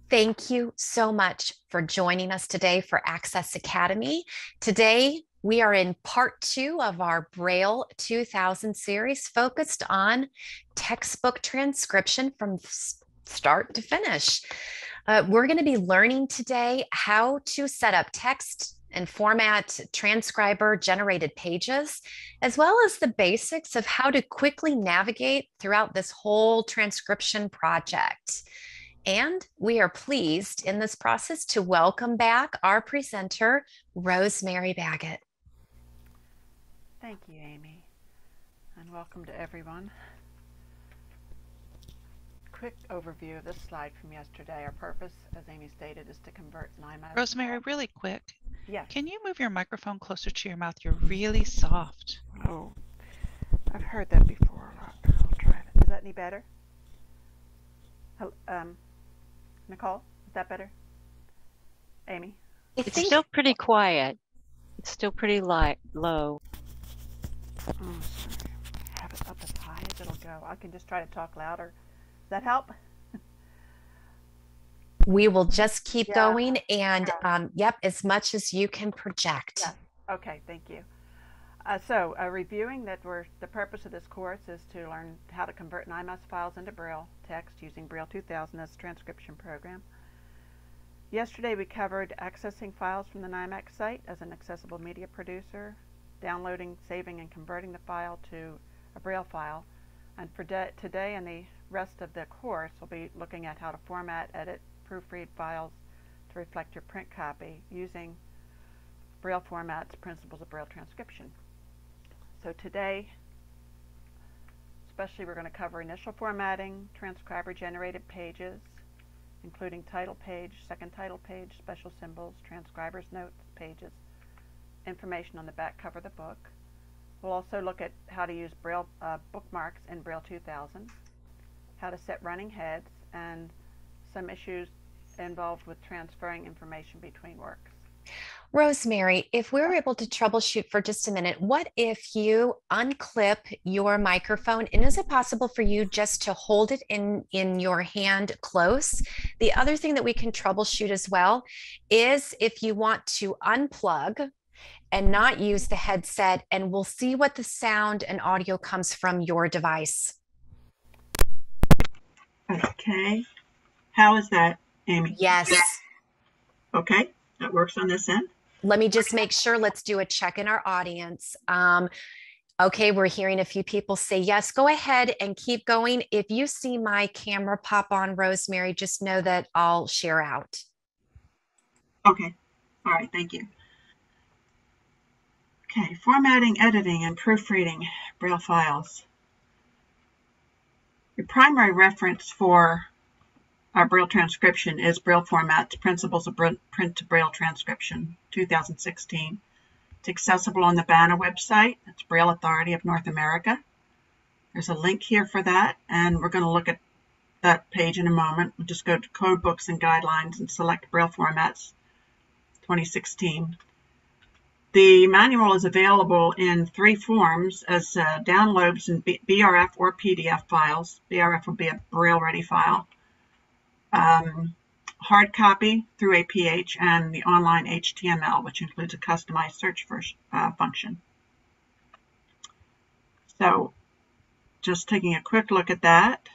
Thank you so much for joining us today for Access Academy. Today, we are in part two of our Braille 2000 series focused on textbook transcription from start to finish. We're going to be learning today how to set up text and format transcriber generated pages, as well as the basics of how to quickly navigate throughout this whole transcription project. And we are pleased in this process to welcome back our presenter, Rosemary Baggott. Thank you, Amy, and welcome to everyone. Quick overview of this slide from yesterday. Our purpose, as Amy stated, is to convert NIMAS. Rosemary, really quick. Yes. Can you move your microphone closer to your mouth? You're really soft. Oh, I've heard that before. I'll try it. Is that any better? Nicole, is that better? Amy? It's still pretty quiet. It's still pretty low. Oh, sorry. Have it up as high as it'll go. I can just try to talk louder. Does that help? We will just keep going and yep, as much as you can project. Yes. Okay, thank you. Reviewing that the purpose of this course is to learn how to convert NIMAS files into Braille text using Braille 2000 as a transcription program. Yesterday we covered accessing files from the NIMAC site as an accessible media producer, downloading, saving, and converting the file to a Braille file. And for today and the rest of the course, we'll be looking at how to format, edit, proofread files to reflect your print copy using Braille formats, principles of Braille transcription. So today, especially, we're going to cover initial formatting, transcriber-generated pages, including title page, second title page, special symbols, transcribers notes pages, information on the back cover of the book. We'll also look at how to use Braille bookmarks in Braille 2000, how to set running heads, and some issues involved with transferring information between works. Rosemary, if we were able to troubleshoot for just a minute, what if you unclip your microphone? And is it possible for you just to hold it in your hand close? The other thing that we can troubleshoot as well is if you want to unplug and not use the headset, and we'll see what the sound and audio comes from your device. Okay. How is that, Amy? Yes. Okay, that works on this end. Let me just make sure. Let's do a check in our audience. Okay, we're hearing a few people say yes. Go ahead and keep going. If you see my camera pop on, Rosemary, just know that I'll share out. Okay. All right, thank you. Okay, formatting, editing, and proofreading Braille files. Your primary reference for our Braille transcription is Braille Formats, Principles of Print to Braille Transcription, 2016. It's accessible on the BANA website. It's Braille Authority of North America. There's a link here for that, and we're going to look at that page in a moment. We'll just go to Code Books and Guidelines and select Braille Formats, 2016. The manual is available in three forms as downloads in BRF or PDF files. BRF would be a Braille-ready file. Hard copy through APH, and the online HTML, which includes a customized search function. So just taking a quick look at that.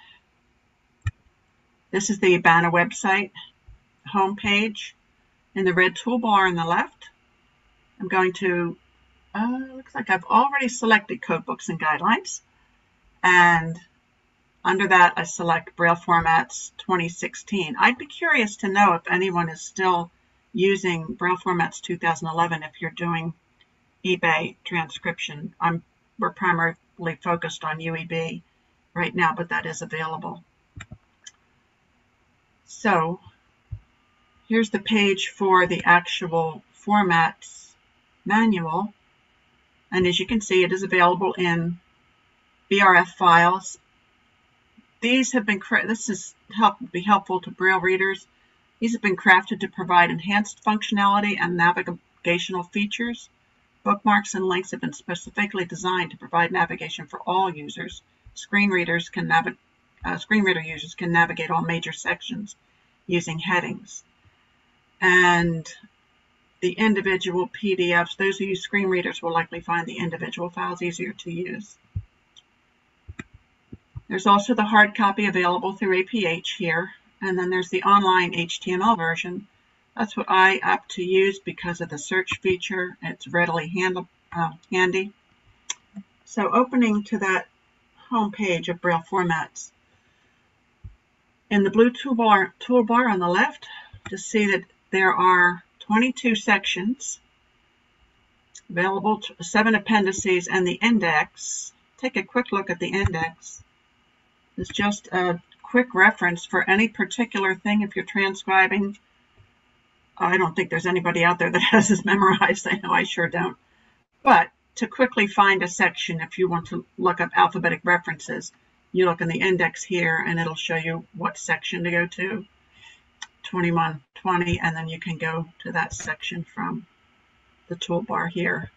This is the BANA website homepage. In the red toolbar on the left, I'm going to, looks like I've already selected Code Books and Guidelines. And under that, I select Braille Formats 2016. I'd be curious to know if anyone is still using Braille Formats 2011 if you're doing eBay transcription. We're primarily focused on UEB right now, but that is available. So here's the page for the actual formats manual. And as you can see, it is available in BRF files. These have been, be helpful to Braille readers. These have been crafted to provide enhanced functionality and navigational features. Bookmarks and links have been specifically designed to provide navigation for all users. Screen reader users can navigate all major sections using headings. And the individual PDFs, those who use screen readers will likely find the individual files easier to use. There's also the hard copy available through APH here, and then there's the online HTML version. That's what I opt to use because of the search feature. It's readily handy. So opening to that home page of Braille formats, in the blue toolbar on the left, to see that there are 22 sections available, 7 appendices, and the index. Take a quick look at the index. It's just a quick reference for any particular thing if you're transcribing. I don't think there's anybody out there that has this memorized. I know I sure don't. But to quickly find a section, if you want to look up alphabetic references, you look in the index here and it'll show you what section to go to, 2120, and then you can go to that section from the toolbar here.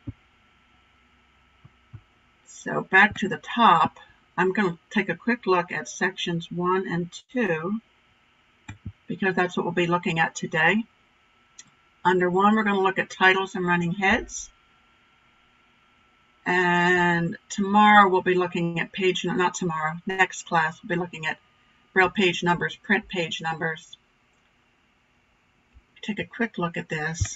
So back to the top, I'm going to take a quick look at sections 1 and 2 because that's what we'll be looking at today. Under 1, we're going to look at titles and running heads. And tomorrow we'll be looking at not tomorrow, next class we'll be looking at Braille page numbers, print page numbers. Take a quick look at this.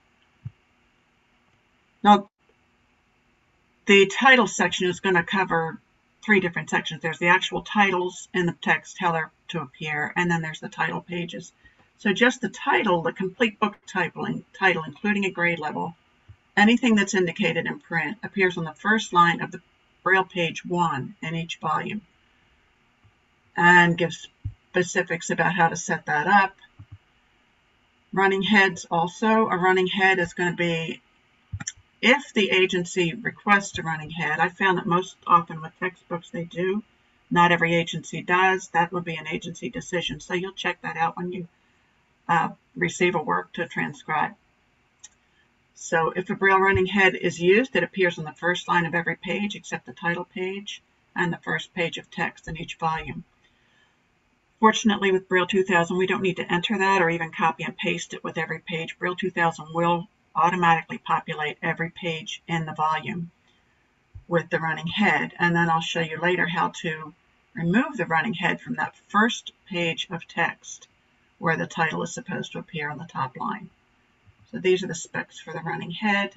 Now, the title section is going to cover 3 different sections. There's the actual titles in the text, how they're to appear, and then there's the title pages. So just the title, the complete book title, including a grade level, anything that's indicated in print appears on the first line of the Braille page 1 in each volume and gives specifics about how to set that up. Running heads also. A running head is going to be if the agency requests a running head. I found that most often with textbooks they do. Not every agency does. That would be an agency decision. So you'll check that out when you receive a work to transcribe. So if a Braille running head is used, it appears on the first line of every page except the title page and the first page of text in each volume. Fortunately, with Braille 2000, we don't need to enter that or even copy and paste it with every page. Braille 2000 will automatically populate every page in the volume with the running head. And then I'll show you later how to remove the running head from that first page of text where the title is supposed to appear on the top line. So these are the specs for the running head.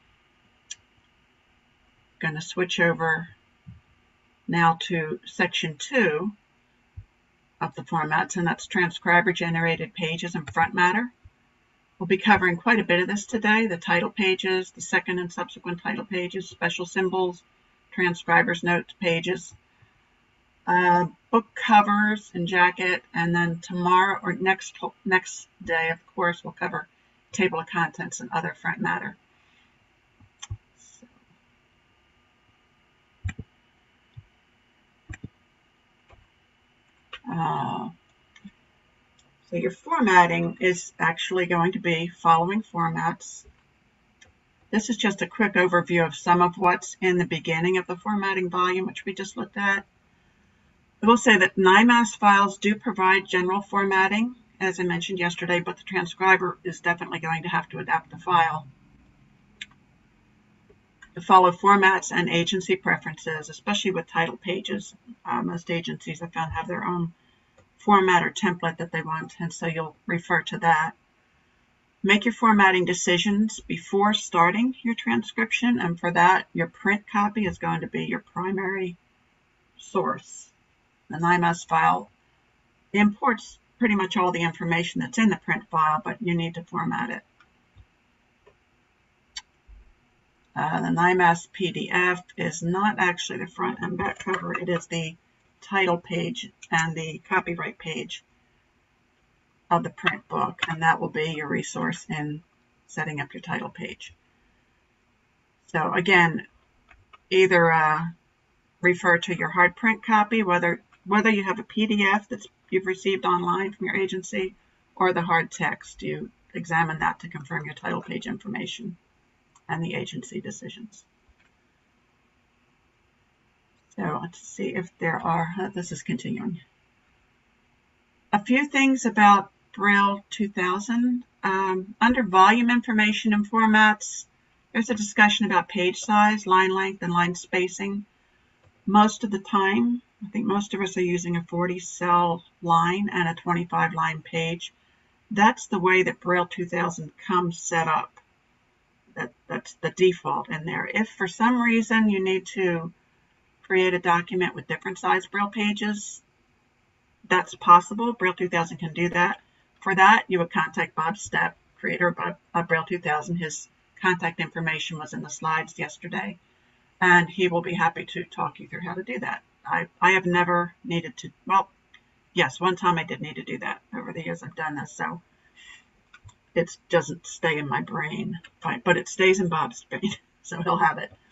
I'm going to switch over now to section 2 of the formats, and that's transcriber-generated pages and front matter. We'll be covering quite a bit of this today, the title pages, the second and subsequent title pages, special symbols, transcribers notes pages, book covers and jacket, and then tomorrow or next day, of course, we'll cover table of contents and other front matter. So your formatting is actually going to be following formats. This is just a quick overview of some of what's in the beginning of the formatting volume, which we just looked at. I will say that NIMAS files do provide general formatting, as I mentioned yesterday, but the transcriber is definitely going to have to adapt the file to follow formats and agency preferences, especially with title pages. Most agencies I found have their own format or template that they want, and so you'll refer to that. Make your formatting decisions before starting your transcription, and for that, your print copy is going to be your primary source. The NIMAS file imports pretty much all the information that's in the print file, but you need to format it. The NIMAS PDF is not actually the front and back cover. It is the title page and the copyright page of the print book, and that will be your resource in setting up your title page. So again, either refer to your hard print copy, whether you have a PDF that you've received online from your agency or the hard text. You examine that to confirm your title page information and the agency decisions. So let's see if there are, this is continuing. A few things about Braille 2000. Under volume information and formats, there's a discussion about page size, line length, and line spacing. Most of the time, I think most of us are using a 40-cell line and a 25-line page. That's the way that Braille 2000 comes set up. That's the default in there. If for some reason you need to create a document with different size Braille pages, that's possible. Braille 2000 can do that. For that, you would contact Bob Stepp, creator of Braille 2000. His contact information was in the slides yesterday, and he will be happy to talk you through how to do that. I have never needed to, well, yes, one time I did need to do that. Over the years I've done this, so it doesn't stay in my brain, but it stays in Bob's brain, so he'll have it.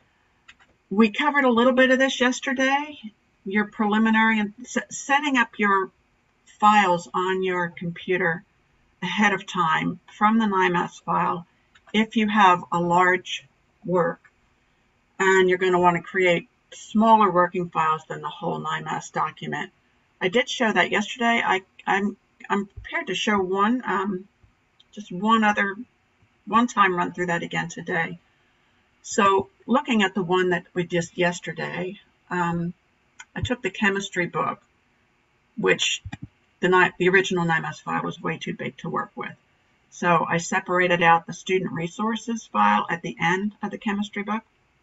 We covered a little bit of this yesterday, your preliminary and setting up your files on your computer ahead of time from the NIMAS file. If you have a large work and you're going to want to create smaller working files than the whole NIMAS document. I did show that yesterday. I'm prepared to show just one time run through that again today. So looking at the one that we did yesterday, I took the chemistry book, which the original NIMAS file was way too big to work with. So I separated out the student resources file at the end of the chemistry book,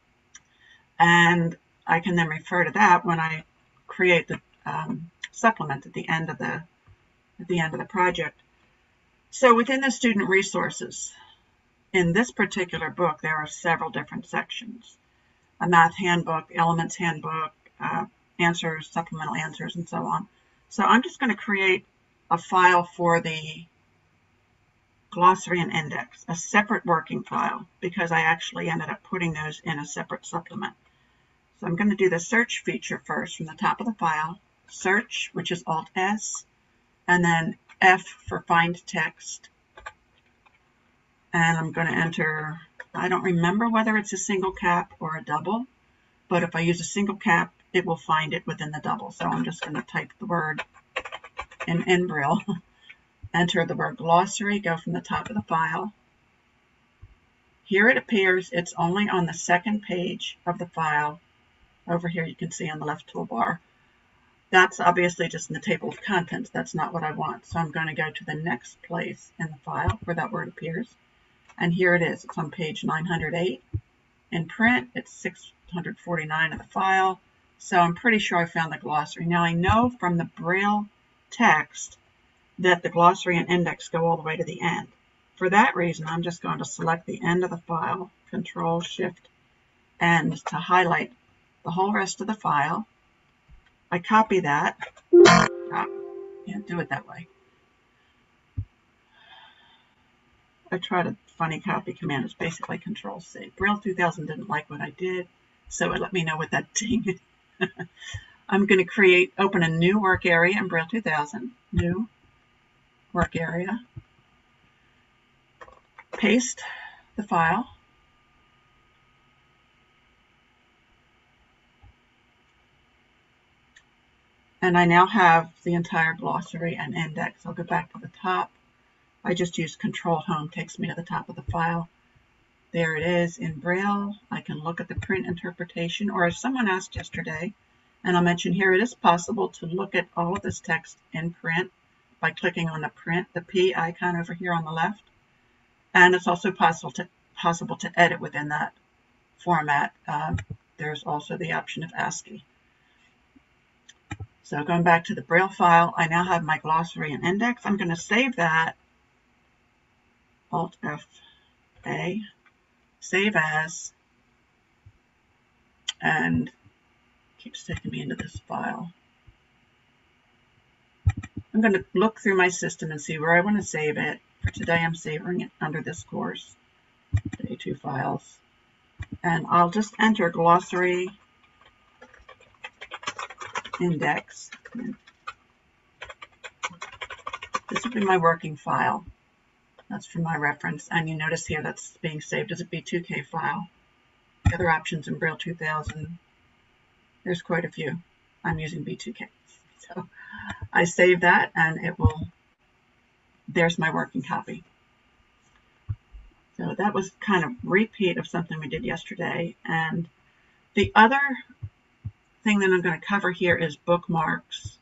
and I can then refer to that when I create the supplement at the end of the project. So within the student resources, in this particular book, there are several different sections: a math handbook, elements handbook, answers, supplemental answers, and so on. So I'm just going to create a file for the glossary and index, a separate working file, because I actually ended up putting those in a separate supplement. So I'm going to do the search feature first from the top of the file, search, which is Alt-S, and then F for find text. And I'm going to enter, I don't remember whether it's a single cap or a double, but if I use a single cap, it will find it within the double. So I'm just going to type the word in Braille, enter the word glossary, go from the top of the file. Here it appears it's only on the second page of the file. Over here you can see on the left toolbar. That's obviously just in the table of contents. That's not what I want. So I'm going to go to the next place in the file where that word appears. And here it is. It's on page 908. In print, it's 649 of the file. So I'm pretty sure I found the glossary. Now I know from the Braille text that the glossary and index go all the way to the end. For that reason, I'm just going to select the end of the file, Control-Shift-N to highlight the whole rest of the file. I copy that. Can't do it that way. I tried a funny copy command. It's basically Control-C. Braille 2000 didn't like what I did, so it let me know what that ding is. I'm going to open a new work area in Braille 2000. New work area. Paste the file. And I now have the entire glossary and index. I'll go back to the top. I just use Control-Home, takes me to the top of the file. There it is in Braille. I can look at the print interpretation, or as someone asked yesterday, and I'll mention here, it is possible to look at all of this text in print by clicking on the P icon over here on the left. And it's also possible to edit within that format. There's also the option of ASCII. So going back to the Braille file, I now have my glossary and index. I'm going to save that, Alt-F-A, save as, and keeps taking me into this file. I'm going to look through my system and see where I want to save it. For today, I'm saving it under this course, Day 2 files. And I'll just enter glossary index. This will be my working file. That's for my reference. And you notice here that's being saved as a B2K file. The other options in Braille 2000, there's quite a few. I'm using B2K. So I save that and it will there's my working copy. So that was kind of repeat of something we did yesterday. And the other thing that I'm going to cover here is bookmarks.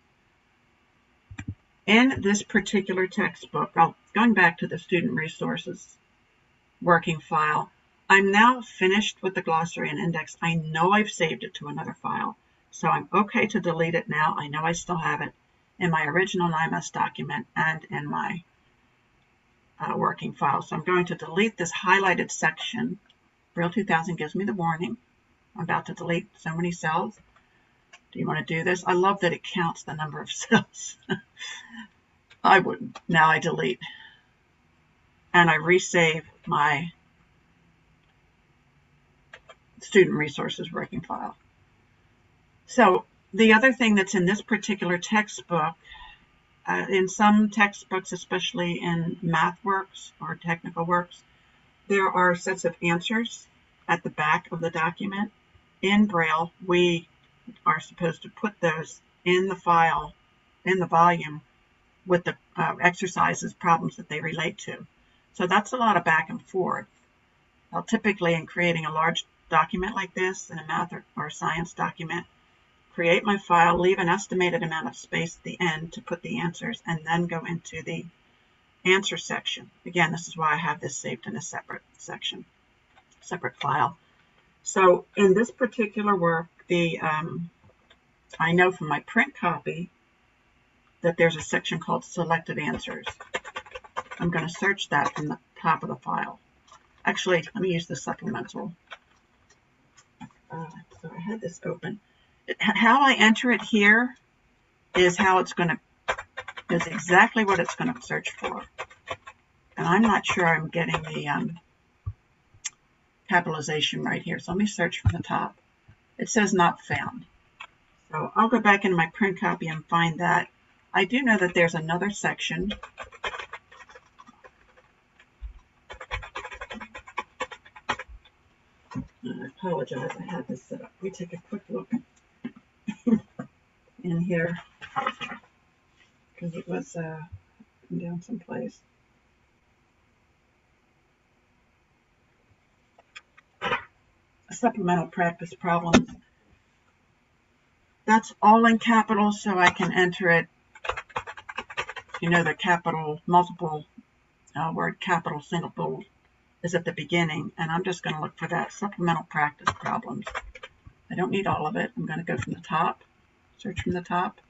In this particular textbook, going back to the student resources working file, I'm now finished with the glossary and index. I know I've saved it to another file, so I'm okay to delete it now. I know I still have it in my original NIMAS document and in my working file. So I'm going to delete this highlighted section. Braille 2000 gives me the warning. I'm about to delete so many cells. Do you want to do this? I love that it counts the number of cells. I wouldn't. Now I delete. And I resave my student resources working file. So the other thing that's in this particular textbook, in some textbooks, especially in math works or technical works, there are sets of answers at the back of the document. In Braille, we are supposed to put those in the file, in the volume, with the exercises, problems that they relate to. So that's a lot of back and forth. Well, typically in creating a large document like this, in a math or science document, create my file, leave an estimated amount of space at the end to put the answers, and then go into the answer section. Again, this is why I have this saved in a separate section, separate file. So in this particular work, I know from my print copy that there's a section called Selected Answers. I'm going to search that from the top of the file. Actually, let me use the supplemental. So I had this open. How I enter it here is is exactly what it's going to search for. And I'm not sure I'm getting the capitalization right here. So let me search from the top. It says not found. So I'll go back into my print copy and find that. I do know that there's another section. I apologize, I had this set up. Let me take a quick look in here because it was down someplace. Supplemental practice problems. That's all in capitals, so I can enter it. You know, the capital, multiple word capital, single bold is at the beginning, and I'm just going to look for that supplemental practice problems. I don't need all of it. I'm going to go from the top, search from the top.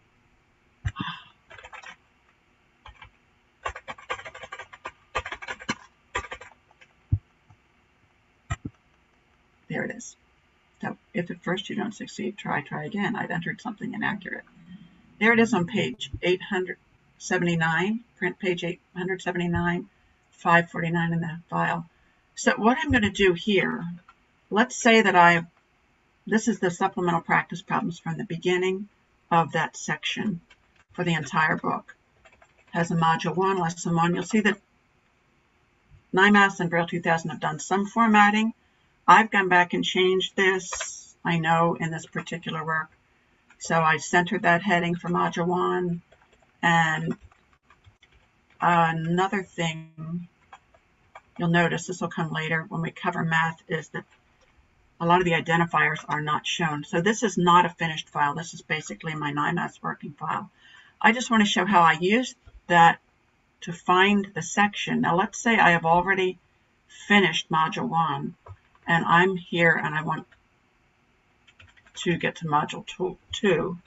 There it is. So if at first you don't succeed, try again. I've entered something inaccurate. There it is on page 879, print page 879, 549 in the file. So what I'm going to do here, let's say that this is the supplemental practice problems from the beginning of that section for the entire book. It has a module 1, lesson 1. You'll see that NIMAS and Braille 2000 have done some formatting. I've gone back and changed this, I know, in this particular work. So I centered that heading for module 1. And another thing you'll notice, this will come later when we cover math, is that a lot of the identifiers are not shown. So this is not a finished file. This is basically my NIMAS working file. I just want to show how I used that to find the section. Now let's say I have already finished module 1 and I'm here and I want to get to module 2.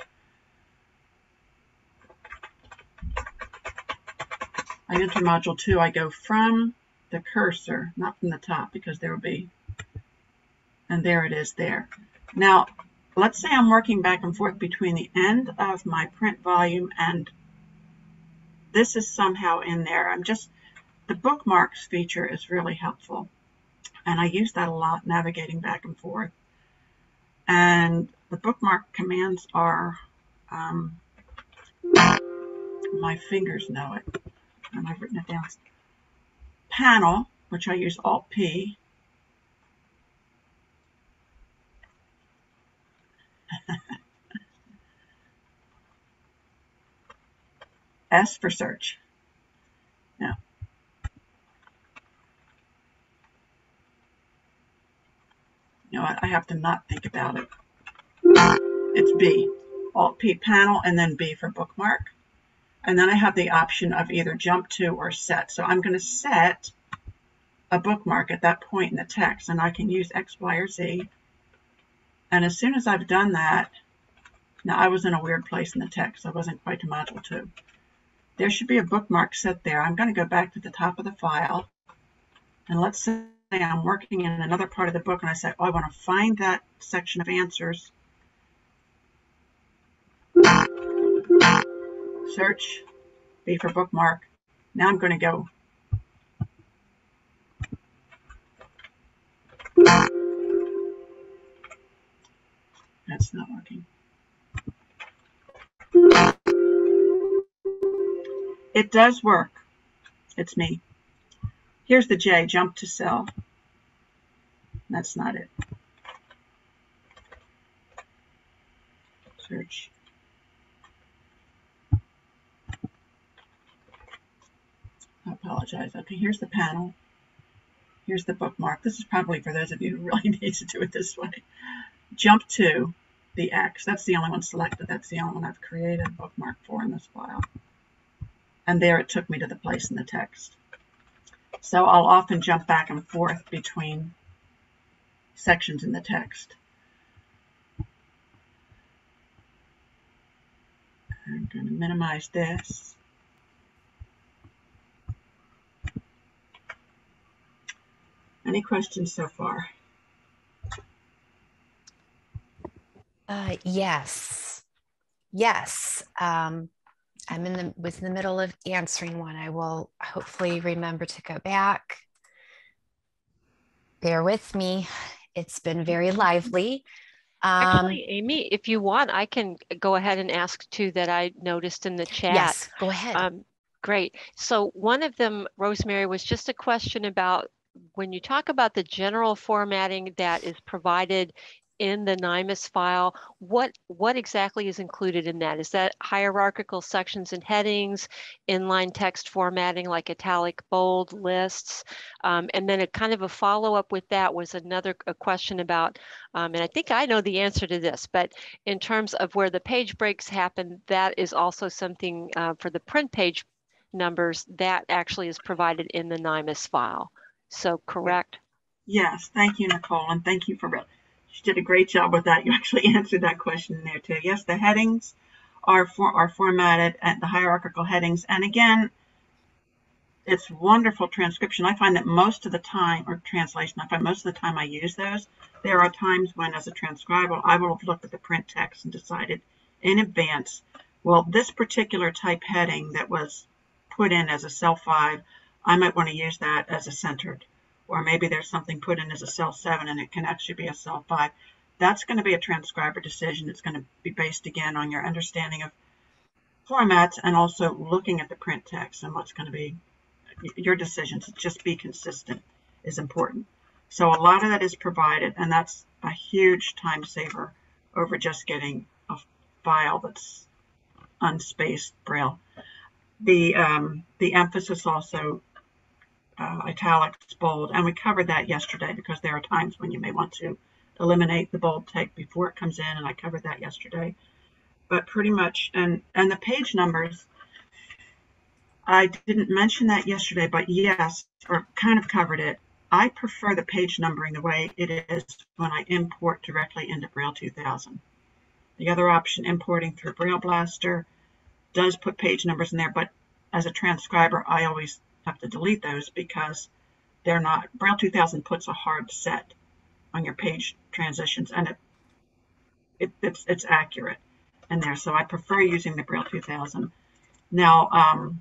I enter module 2, I go from the cursor, not from the top, because there will be, and there it is there. Now, let's say I'm working back and forth between the end of my print volume and this is somehow in there. The bookmarks feature is really helpful. And I use that a lot, navigating back and forth. And the bookmark commands are, my fingers know it, and I've written it down. Panel, which I use Alt-P. S for search. have to not think about it. It's B. Alt-P panel and then B for bookmark. And then I have the option of either jump to or set. So I'm going to set a bookmark at that point in the text, and I can use X, Y, or Z. And as soon as I've done that, now I was in a weird place in the text. I wasn't quite to module 2. There should be a bookmark set there. I'm going to go back to the top of the file, and let's say I'm working in another part of the book, and I say, oh, I want to find that section of answers. Search, B for bookmark. Now I'm going to go. That's not working. It does work. It's me. Here's the J, jump to cell. That's not it. Search. I apologize. Okay, here's the panel. Here's the bookmark. This is probably for those of you who really need to do it this way. Jump to the X. That's the only one selected. That's the only one I've created a bookmark for in this file. And there it took me to the place in the text. So I'll often jump back and forth between sections in the text. I'm going to minimize this. Any questions so far? Yes. Yes. Was in the middle of answering one. I will hopefully remember to go back. Bear with me. It's been very lively. Actually, Amy, if you want, I can go ahead and ask two that I noticed in the chat. Yes, go ahead. Great. So one of them, Rosemary, was just a question about when you talk about the general formatting that is provided in the NIMAS file, what exactly is included in that? Is that hierarchical sections and headings, inline text formatting like italic, bold, lists? And then a kind of a follow-up with that was a question about, and I think I know the answer to this, but in terms of where the page breaks happen, that is also something for the print page numbers that actually is provided in the NIMAS file. So correct? Yes, thank you, Nicole, and thank you for she did a great job with that. You actually answered that question there too. Yes, the headings are formatted at the hierarchical headings. And again, it's wonderful transcription. I find that most of the time, or translation, I find most of the time I use those. There are times when, as a transcriber, I will have looked at the print text and decided in advance, well, this particular type heading that was put in as a cell 5, I might want to use that as a centered. Or maybe there's something put in as a cell 7 and it can actually be a cell 5. That's going to be a transcriber decision. It's going to be based again on your understanding of formats and also looking at the print text and what's going to be your decisions. Just be consistent is important. So a lot of that is provided, and that's a huge time saver over just getting a file that's unspaced Braille. The emphasis also italics, bold, and we covered that yesterday because there are times when you may want to eliminate the bold text before it comes in, and I covered that yesterday. But pretty much, and the page numbers, I didn't mention that yesterday, but yes, or kind of covered it. I prefer the page numbering the way it is when I import directly into Braille 2000. The other option, importing through Braille Blaster, does put page numbers in there, but as a transcriber, I always have to delete those because they're not. Braille 2000 puts a hard set on your page transitions, and it's accurate in there. So I prefer using the Braille 2000. Now,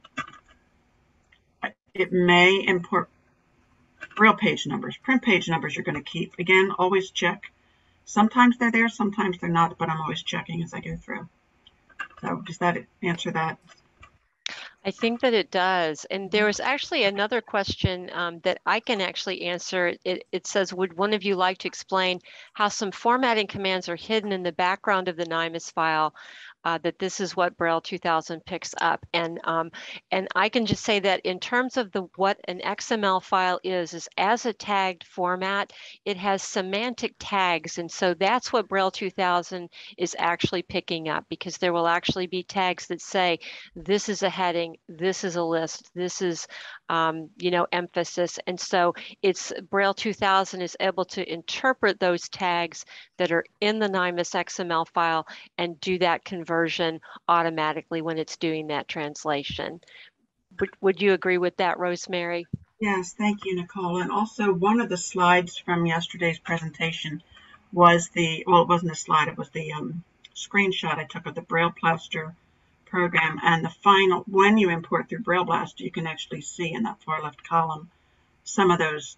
it may import Braille page numbers. Print page numbers you're going to keep. Again, always check. Sometimes they're there, sometimes they're not, but I'm always checking as I go through. So does that answer that? I think that it does. And there was actually another question that I can actually answer. It says, would one of you like to explain how some formatting commands are hidden in the background of the NIMAS file? that this is what Braille 2000 picks up. And I can just say that in terms of what an XML file is as a tagged format, it has semantic tags. And so that's what Braille 2000 is actually picking up, because there will actually be tags that say, this is a heading, this is a list, this is, emphasis. And so Braille 2000 is able to interpret those tags that are in the NIMAS XML file and do that conversion automatically when it's doing that translation. Would you agree with that, Rosemary? Yes, thank you, Nicole. And also, one of the slides from yesterday's presentation was it wasn't a slide, it was the screenshot I took of the Braille Blaster program. And the final, when you import through Braille Blaster, you can actually see in that far left column some of those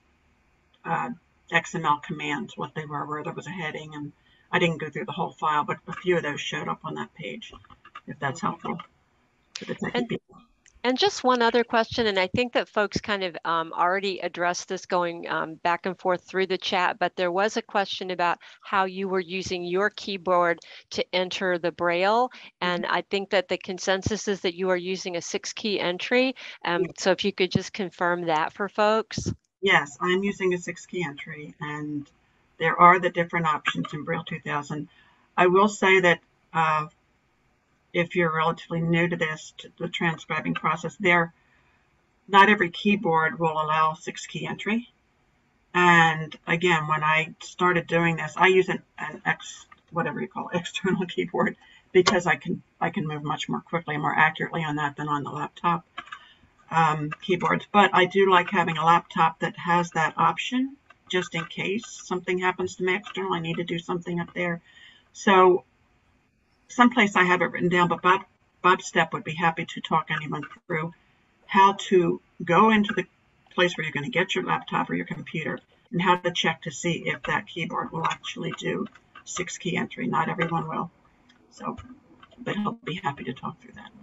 XML commands, what they were, where there was a heading. And I didn't go through the whole file, but a few of those showed up on that page, if that's helpful to the techie people. And just one other question, and I think that folks kind of already addressed this going back and forth through the chat, but there was a question about how you were using your keyboard to enter the Braille. And I think that the consensus is that you are using a 6-key entry. So if you could just confirm that for folks. Yes, I'm using a 6-key entry, and there are the different options in Braille 2000. I will say that if you're relatively new to the transcribing process, not every keyboard will allow 6-key entry. And again, when I started doing this, I use an external keyboard, because I can move much more quickly and more accurately on that than on the laptop keyboards. But I do like having a laptop that has that option, just in case something happens to me external, I need to do something up there. So someplace I have it written down, but Bob Stepp would be happy to talk anyone through how to go into the place where you're going to get your laptop or your computer, and how to check to see if that keyboard will actually do 6-key entry. Not everyone will. So, but he'll be happy to talk through that.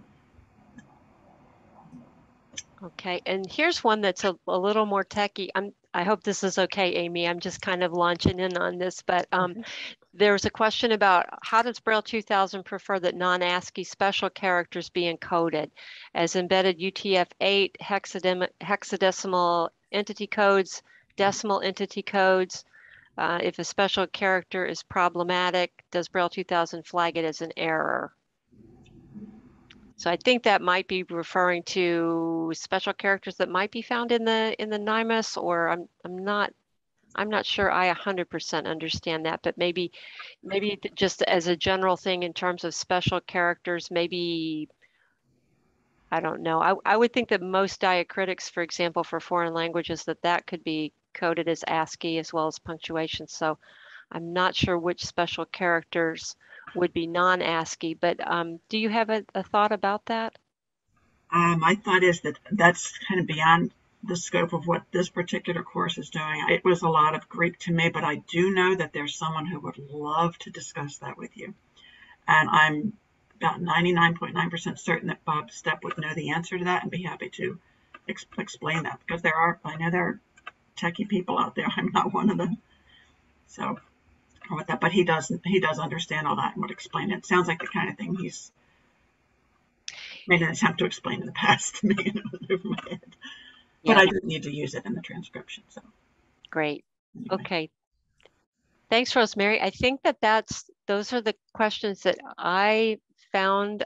Okay, and here's one that's a little more techy. I hope this is okay, Amy. I'm just kind of launching in on this, but there's a question about how does Braille 2000 prefer that non-ASCII special characters be encoded as embedded UTF-8, hexadecimal entity codes, decimal entity codes. If a special character is problematic, does Braille 2000 flag it as an error? So I think that might be referring to special characters that might be found in the NIMAS, or I'm not sure I 100% understand that, but maybe just as a general thing in terms of special characters, maybe, I don't know. I would think that most diacritics, for example, for foreign languages, that could be coded as ASCII as well as punctuation. So I'm not sure which special characters would be non-ASCII, but do you have a thought about that? My thought is that's kind of beyond the scope of what this particular course is doing. It was a lot of Greek to me, but I do know that there's someone who would love to discuss that with you. And I'm about 99.9% certain that Bob Stepp would know the answer to that and be happy to explain that, because I know there are techie people out there. I'm not one of them. So with that, but he does understand all that and would explain it. Sounds like the kind of thing he's made an attempt to explain in the past to me, and it was over my head. Yeah. But I do need to use it in the transcription. So great. Anyway. Okay. Thanks, Rosemary. I think those are the questions that I found.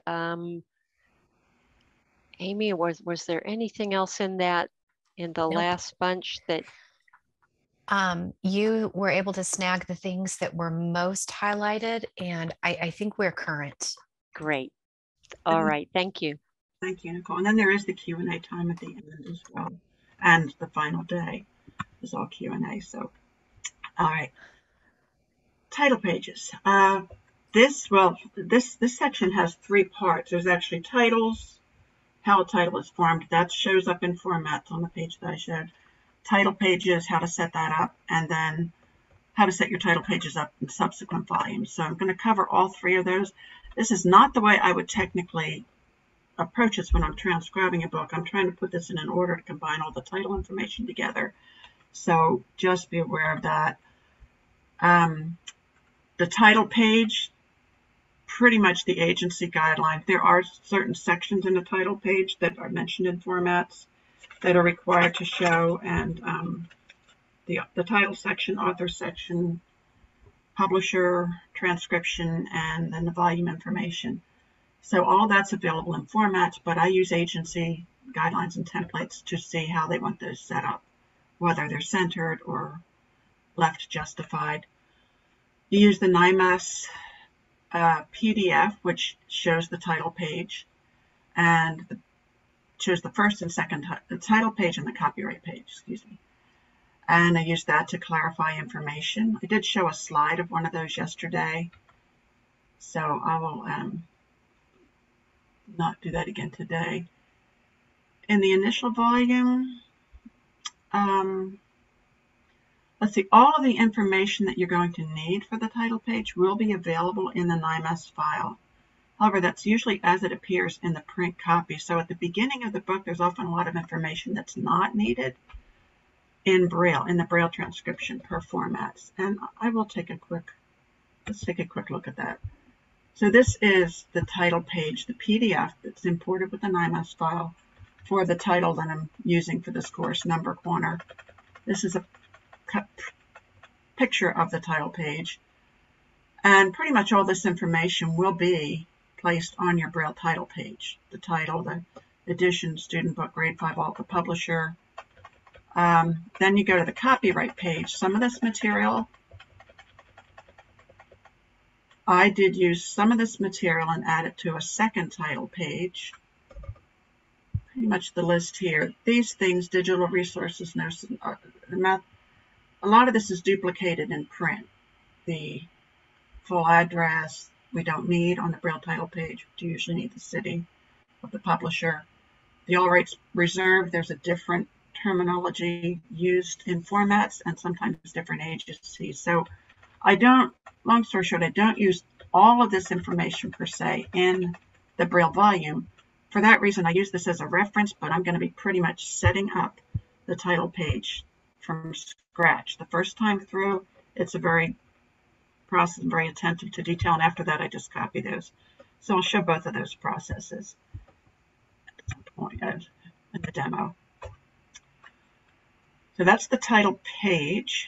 Amy, was there anything else in the last bunch that? You were able to snag the things that were most highlighted, and I think we're current. Great. All right. Thank you. Thank you, Nicole. And then there is the Q&A time at the end as well. And the final day is all Q&A. So, all right. Title pages. This section has 3 parts. There's actually titles, how a title is formed. That shows up in formats on the page that I showed. Title pages, how to set that up, and then how to set your title pages up in subsequent volumes. So I'm going to cover all 3 of those. This is not the way I would technically approach this when I'm transcribing a book. I'm trying to put this in an order to combine all the title information together. So just be aware of that. The title page pretty much the agency guidelines. There are certain sections in the title page that are mentioned in formats that are required to show, and the title section, author section, publisher, transcription, and then the volume information. So all that's available in formats, but I use agency guidelines and templates to see how they want those set up, whether they're centered or left justified. You use the NIMAS PDF, which shows the title page and shows the first and second, the title page and the copyright page, excuse me. And I use that to clarify information. I did show a slide of one of those yesterday, so I will not do that again today. In the initial volume, let's see, all of the information that you're going to need for the title page will be available in the NIMAS file. However, that's usually as it appears in the print copy. So at the beginning of the book, there's often a lot of information that's not needed in Braille, in the Braille transcription per formats. And I will take a quick, let's take a quick look at that. So this is the title page, the PDF that's imported with the NIMAS file for the title that I'm using for this course, Number Corner. This is a picture of the title page. And pretty much all this information will be placed on your Braille title page. The title, the edition, student book, grade 5 alt, the publisher. Then you go to the copyright page. Some of this material, I did use some of this material and add it to a second title page. Pretty much the list here. These things, digital resources, notes, a lot of this is duplicated in print. The full address we don't need on the Braille title page. We usually need the city of the publisher. The all rights reserved, there's a different terminology used in formats and sometimes different agencies. So I don't, long story short, I don't use all of this information per se in the Braille volume. For that reason, I use this as a reference, but I'm going to be pretty much setting up the title page from scratch. The first time through, it's a very process, very attentive to detail, and after that, I just copy those. So I'll show both of those processes at some point in the demo. So that's the title page.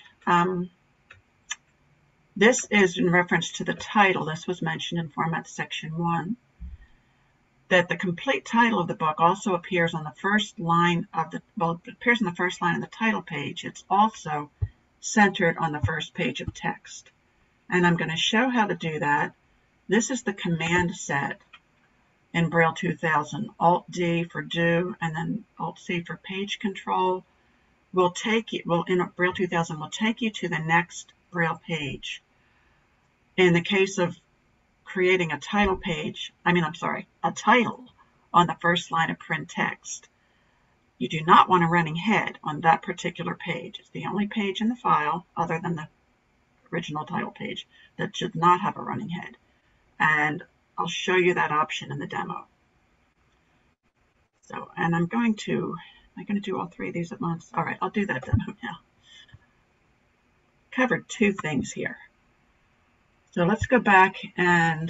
This is in reference to the title. This was mentioned in Format Section 1. That the complete title of the book also appears on the first line of the, well, it appears on the first line of the title page. It's also centered on the first page of text. And I'm going to show how to do that. This is the command set in Braille 2000. Alt-D for do, and then Alt-C for page control. Will take you, well, in Braille 2000 will take you to the next Braille page. In the case of creating a title page, a title on the first line of print text, you do not want a running head on that particular page. It's the only page in the file, other than the original title page, that should not have a running head. And I'll show you that option in the demo. So, and I'm going to do all three of these at once? All right, I'll do that demo now. Covered two things here. So let's go back, and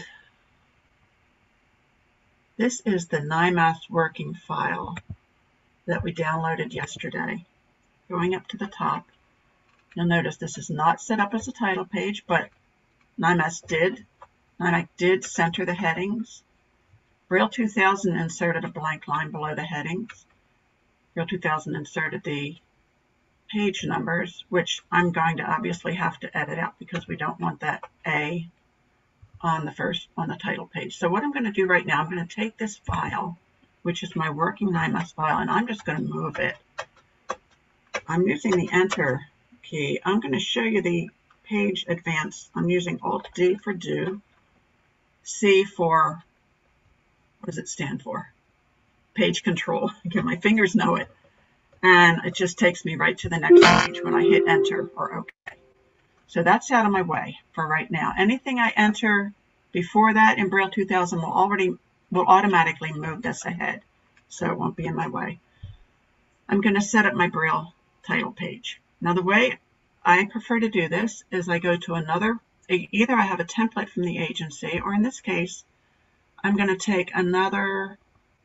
this is the NIMAS working file that we downloaded yesterday. Going up to the top, you'll notice this is not set up as a title page, but NIMAC did center the headings. Braille 2000 inserted a blank line below the headings. Braille 2000 inserted the page numbers, which I'm going to obviously have to edit out because we don't want that A on the title page. So what I'm going to do right now, I'm going to take this file, which is my working NIMAS file, and I'm just going to move it. I'm using the Enter key. I'm going to show you the page advance. I'm using Alt-D for do, C for, what does it stand for? Page control. Again, my fingers know it. And it just takes me right to the next page when I hit Enter or OK. So that's out of my way for right now. Anything I enter before that in Braille 2000 will automatically move this ahead, so it won't be in my way. I'm going to set up my Braille title page. Now the way I prefer to do this is I go to another either I have a template from the agency, or in this case, I'm going to take another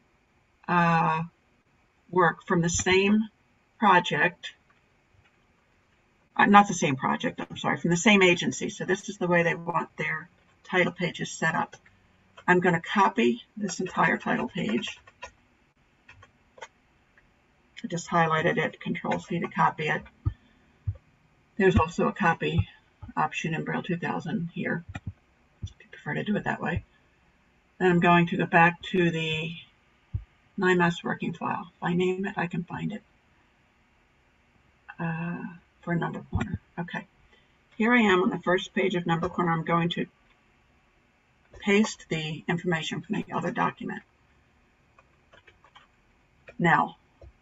work from the same project. Not the same project, I'm sorry, from the same agency. So this is the way they want their title pages set up. I'm going to copy this entire title page. I just highlighted it, Control-C to copy it. There's also a copy option in Braille 2000 here, if you prefer to do it that way. Then I'm going to go back to the NIMAS working file. If I name it, I can find it for Number Corner. Okay, here I am on the first page of Number Corner. I'm going to paste the information from the other document. Now,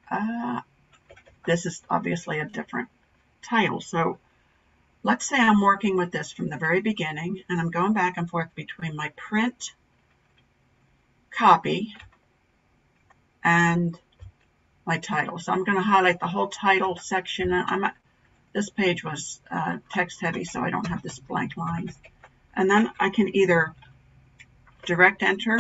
this is obviously a different title. So let's say I'm working with this from the very beginning, and I'm going back and forth between my print copy and my title. So I'm going to highlight the whole title section. This page was text heavy, so I don't have this blank line. And then I can either direct enter,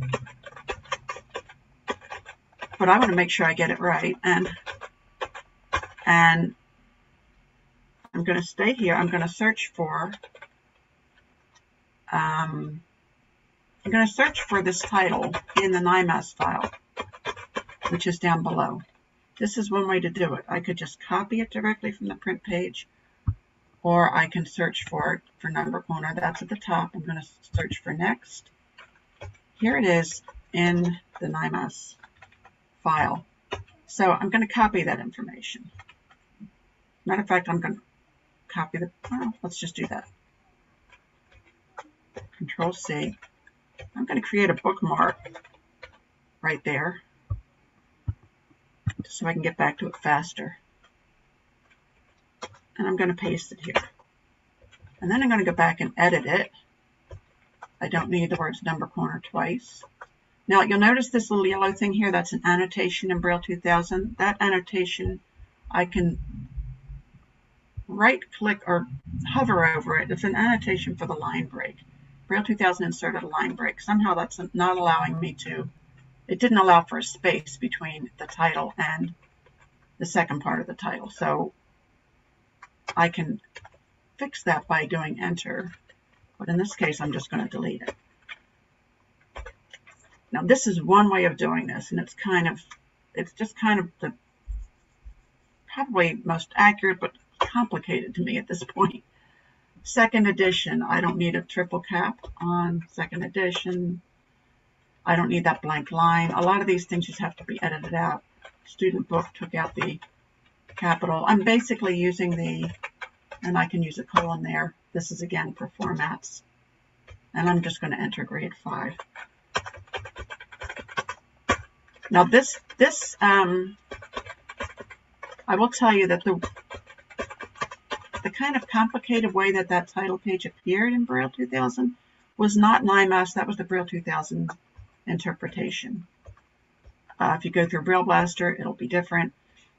but I want to make sure I get it right. And I'm going to stay here. I'm going to search for this title in the NIMAS file, which is down below. This is one way to do it. I could just copy it directly from the print page, or I can search for it for Number Corner. That's at the top. I'm going to search for next. Here it is in the NIMAS file. So I'm going to copy that information. Matter of fact, I'm going to copy the, well, let's just do that. Control-C. I'm going to create a bookmark right there, so I can get back to it faster. And I'm going to paste it here. And then I'm going to go back and edit it. I don't need the words Number Corner twice. Now you'll notice this little yellow thing here, that's an annotation in Braille 2000. That annotation, I can right click or hover over it. It's an annotation for the line break. Braille 2000 inserted a line break. Somehow that's not allowing me to, it didn't allow for a space between the title and the second part of the title. So I can fix that by doing enter, but in this case I'm just going to delete it. Now this is one way of doing this, and it's just kind of the probably most accurate but complicated to me at this point. Second edition, I don't need a triple cap on second edition. I don't need that blank line. A lot of these things just have to be edited out. Student book took out the capital. I'm basically using the, and I can use a colon there. This is again for formats. And I'm just going to enter grade 5. Now this I will tell you that the kind of complicated way that that title page appeared in Braille 2000 was not NIMAS. That was the Braille 2000 interpretation. If you go through Braille Blaster, it'll be different.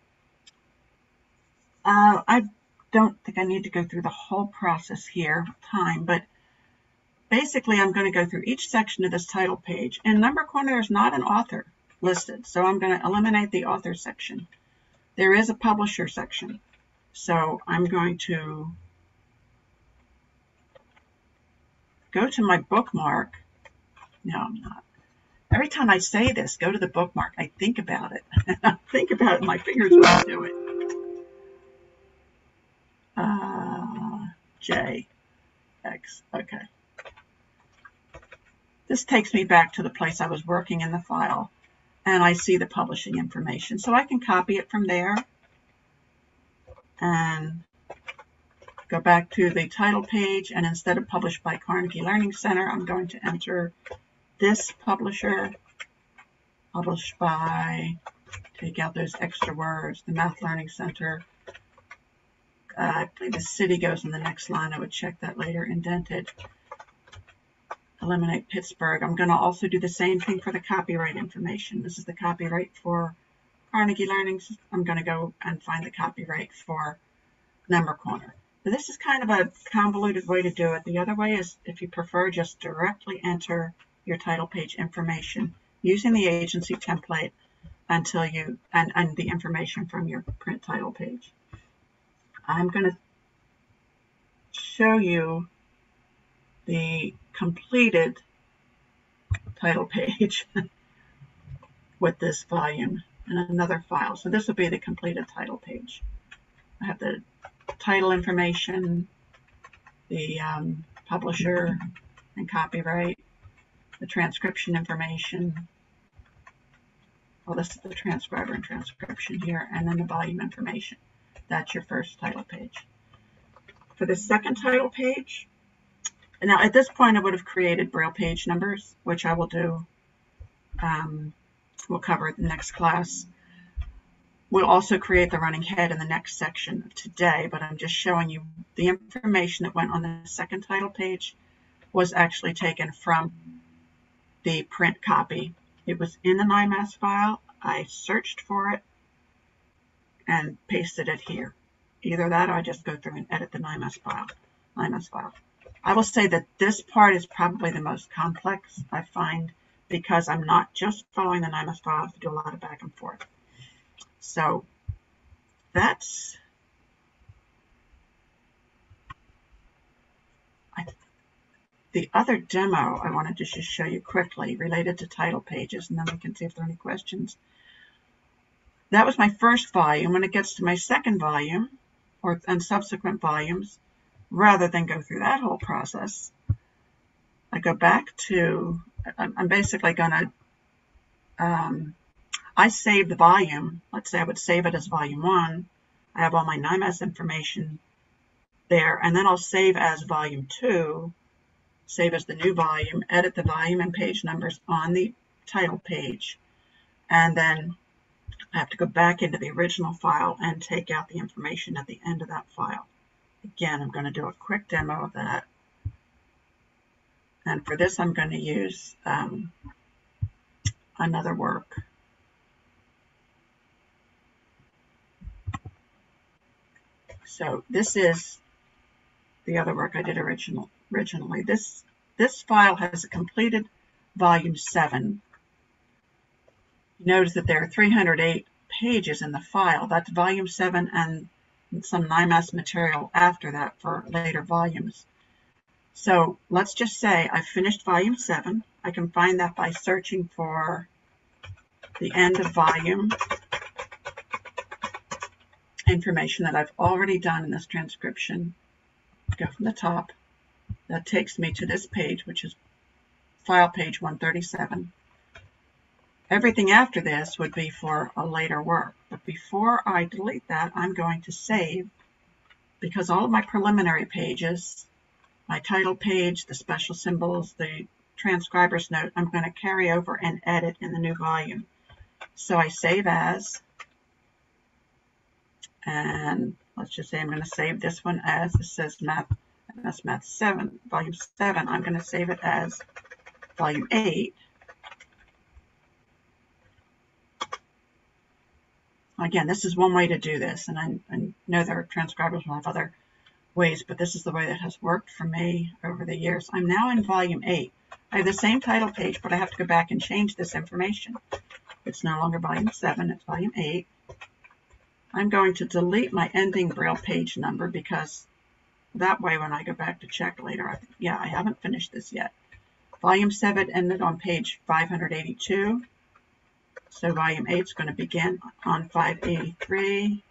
I don't think I need to go through the whole process here, time, but basically I'm going to go through each section of this title page. In Number Corner, there's not an author listed, so I'm going to eliminate the author section. There is a publisher section, so I'm going to go to my bookmark. No, I'm not. Every time I say this, go to the bookmark, I think about it. I think about it, my fingers won't do it. J, X, okay. This takes me back to the place I was working in the file, and I see the publishing information. So I can copy it from there and go back to the title page, and instead of published by Carnegie Learning Center, I'm going to enter this publisher, published by, take out those extra words, the Math Learning Center. I believe the city goes in the next line. I would check that later. Indented. Eliminate Pittsburgh. I'm going to also do the same thing for the copyright information. This is the copyright for Carnegie Learning. I'm going to go and find the copyright for Number Corner. This is kind of a convoluted way to do it. The other way is, if you prefer, just directly enter your title page information using the agency template until you, and the information from your print title page. I'm going to show you the completed title page with this volume and another file. So this will be the completed title page. I have the title information, the publisher and copyright, the transcription information. Well, this is the transcriber and transcription here, and then the volume information. That's your first title page. For the second title page, now at this point I would have created Braille page numbers, which I will do. We'll cover it in the next class. We'll also create the running head in the next section of today, but I'm just showing you the information that went on the second title page was actually taken from the print copy. It was in the NIMAS file. I searched for it and pasted it here. Either that or I just go through and edit the NIMAS file. I will say that this part is probably the most complex I find, because I'm not just following the NIMAS file. I have to do a lot of back and forth. So that's the other demo I wanted to just show you quickly related to title pages, and then we can see if there are any questions. That was my first volume. When it gets to my second volume and subsequent volumes, rather than go through that whole process, I go back to, I'm basically going to, I save the volume. Let's say I would save it as volume 1. I have all my NIMAS information there, and then I'll save as volume 2, save as the new volume, edit the volume and page numbers on the title page, and then I have to go back into the original file and take out the information at the end of that file. Again, I'm going to do a quick demo of that. And for this, I'm going to use another work. So this is the other work I did originally. This file has a completed volume 7. Notice that there are 308 pages in the file. That's volume 7 and some NIMAS material after that for later volumes. So let's just say I finished volume 7. I can find that by searching for the end of volume information that I've already done in this transcription. Go from the top. That takes me to this page, which is file page 137. Everything after this would be for a later work. But before I delete that, I'm going to save, because all of my preliminary pages, my title page, the special symbols, the transcriber's note, I'm going to carry over and edit in the new volume. So I save as, and let's just say I'm going to save this one as, it says Math 7, volume 7. I'm going to save it as volume 8. Again, this is one way to do this, and I know there are transcribers will have other ways, but this is the way that has worked for me over the years. I'm now in volume 8. I have the same title page, but I have to go back and change this information. It's no longer volume 7, it's volume 8. I'm going to delete my ending Braille page number, because that way when I go back to check later, I haven't finished this yet. Volume 7 ended on page 582. So volume 8 is going to begin on 583.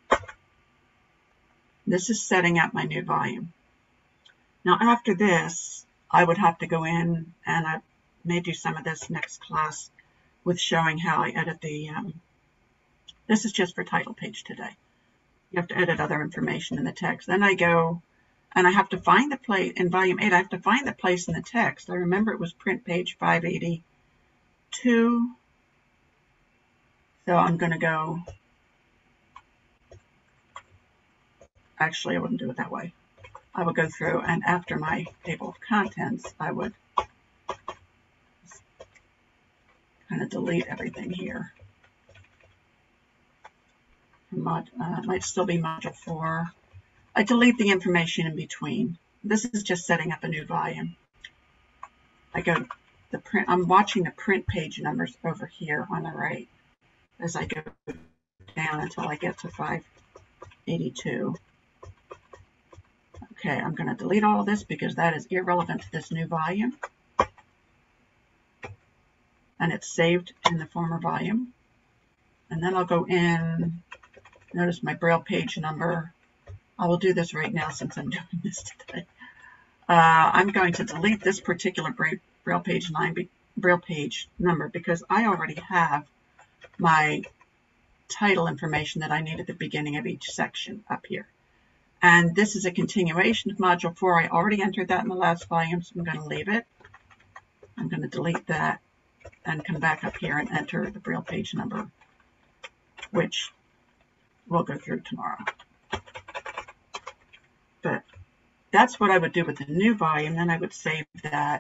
This is setting up my new volume. Now after this, I would have to go in, and I may do some of this next class with showing how I edit the, this is just for title page today. You have to edit other information in the text. Then I go, and I have to find the place, in volume 8, I have to find the place in the text. I remember it was print page 582. So I'm going to go, actually I wouldn't do it that way. I would go through, and after my table of contents, I would kind of delete everything here. Might still be module 4. I delete the information in between. This is just setting up a new volume. I go the print. I'm watching the print page numbers over here on the right as I go down until I get to 582. Okay, I'm going to delete all of this because that is irrelevant to this new volume. And it's saved in the former volume. And then I'll go in, notice my Braille page number. I will do this right now since I'm doing this today. I'm going to delete this particular Braille page number because I already have my title information that I need at the beginning of each section up here. And this is a continuation of Module 4. I already entered that in the last volume, so I'm going to leave it. I'm going to delete that and come back up here and enter the Braille page number, which we'll go through tomorrow. But that's what I would do with the new volume. Then I would save that,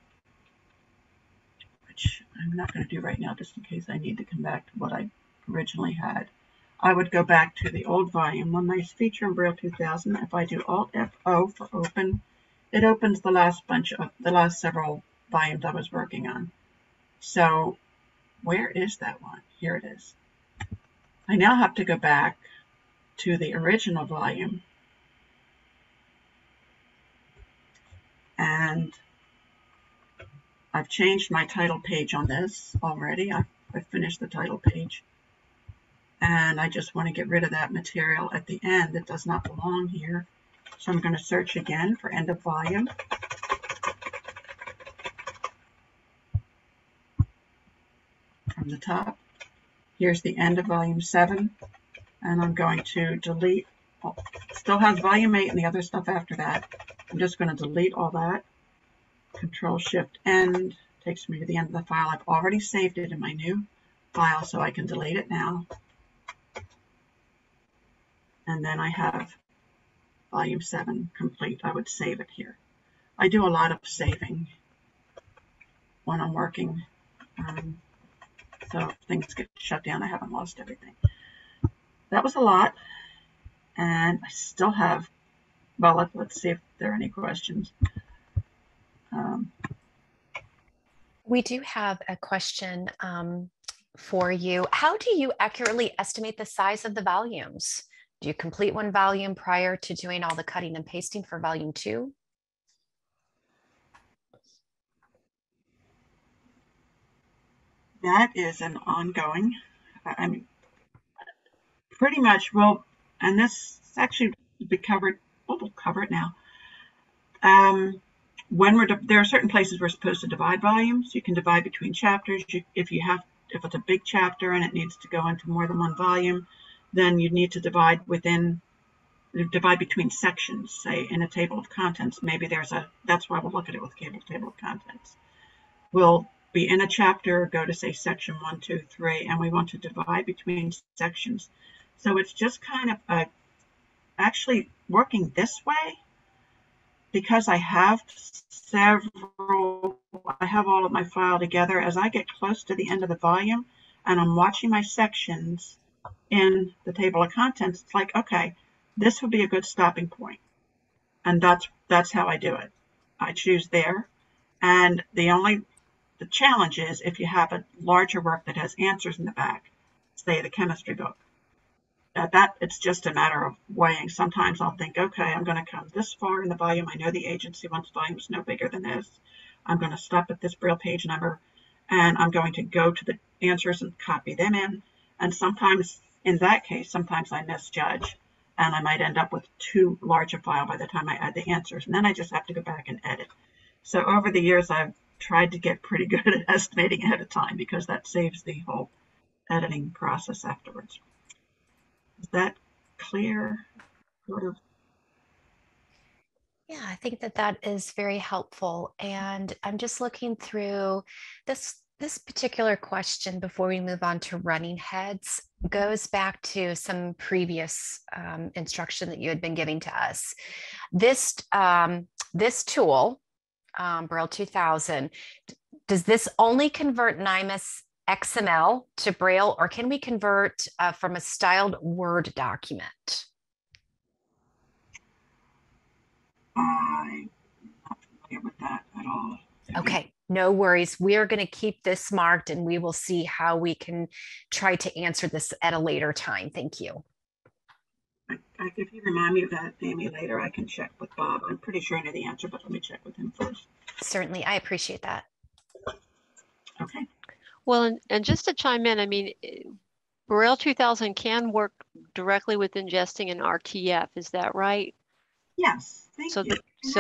which I'm not going to do right now just in case I need to come back to what I originally had. I would go back to the old volume. One nice feature in Braille 2000, if I do Alt F0 for open, it opens the last several volumes I was working on. So where is that one? Here it is. I now have to go back to the original volume. And I've changed my title page on this already. I've finished the title page. And I just want to get rid of that material at the end that does not belong here. So I'm going to search again for end of volume. From the top, here's the end of volume 7. And I'm going to delete, still has volume 8 and the other stuff after that. I'm just going to delete all that. Control-Shift-End takes me to the end of the file. I've already saved it in my new file, so I can delete it now. And then I have volume 7 complete. I would save it here. I do a lot of saving when I'm working. So if things get shut down, I haven't lost everything. That was a lot. And I still have, well, let's see if there are any questions. We do have a question for you. How do you accurately estimate the size of the volumes? Do you complete one volume prior to doing all the cutting and pasting for volume 2? That is an ongoing, I mean, pretty much, well, and this actually will be covered, we'll cover it now. There are certain places we're supposed to divide volumes. You can divide between chapters. If it's a big chapter and it needs to go into more than one volume, then you need to divide between sections, say in a table of contents. Maybe that's why we'll look at it with table of contents. We'll be in a chapter, go to say section 1, 2, 3, and we want to divide between sections. So it's just kind of actually working this way, because I have all of my file together. As I get close to the end of the volume and I'm watching my sections in the table of contents, it's like, okay, this would be a good stopping point. And that's how I do it. I choose there. And the challenge is if you have a larger work that has answers in the back, say the chemistry book, it's just a matter of weighing. Sometimes I'll think, okay, I'm going to come this far in the volume. I know the agency wants volumes no bigger than this. I'm going to stop at this Braille page number, and I'm going to go to the answers and copy them in. And sometimes, in that case, sometimes I misjudge, and I might end up with too large a file by the time I add the answers. And then I just have to go back and edit. So over the years, I've tried to get pretty good at estimating ahead of time because that saves the whole editing process afterwards. Is that clear? Sort of. Yeah, I think that is very helpful. And I'm just looking through this particular question before we move on to running heads. Goes back to some previous instruction that you had been giving to us. This tool, Braille 2000, does this only convert NIMAS XML to Braille, or can we convert from a styled Word document? I'm not familiar with that at all. Okay, no worries. We are going to keep this marked and we will see how we can try to answer this at a later time. Thank you. If you remind me of that, Amy, later, I can check with Bob. I'm pretty sure I know the answer, but let me check with him first. Certainly, I appreciate that. Okay. Well, and just to chime in, I mean, Braille 2000 can work directly with ingesting an RTF. Is that right? Yes. Thank you.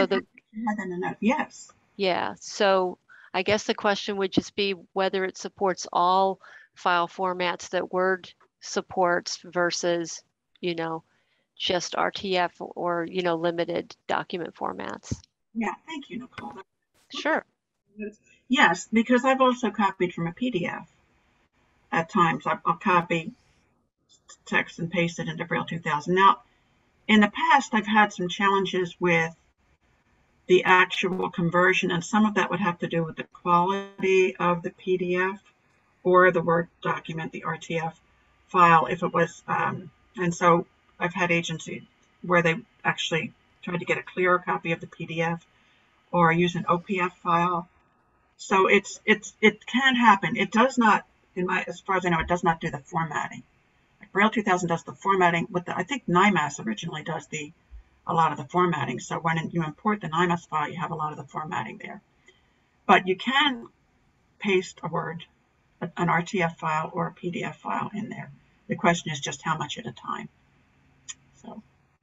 Yes. Yeah. So I guess the question would just be whether it supports all file formats that Word supports versus, you know, just RTF or, you know, limited document formats. Yeah. Thank you, Nicole. Sure. Yes, because I've also copied from a PDF. At times, I'll copy text and paste it into Braille 2000. Now, in the past, I've had some challenges with the actual conversion, and some of that would have to do with the quality of the PDF or the Word document, the RTF file, if it was, and so I've had agencies where they actually tried to get a clearer copy of the PDF or use an OPF file. So it can happen. It does not, as far as I know, it does not do the formatting. Like Braille 2000 does the formatting with I think NIMAS originally does a lot of the formatting. So when you import the NIMAS file, you have a lot of the formatting there. But you can paste a Word, an RTF file or a PDF file in there. The question is just how much at a time. So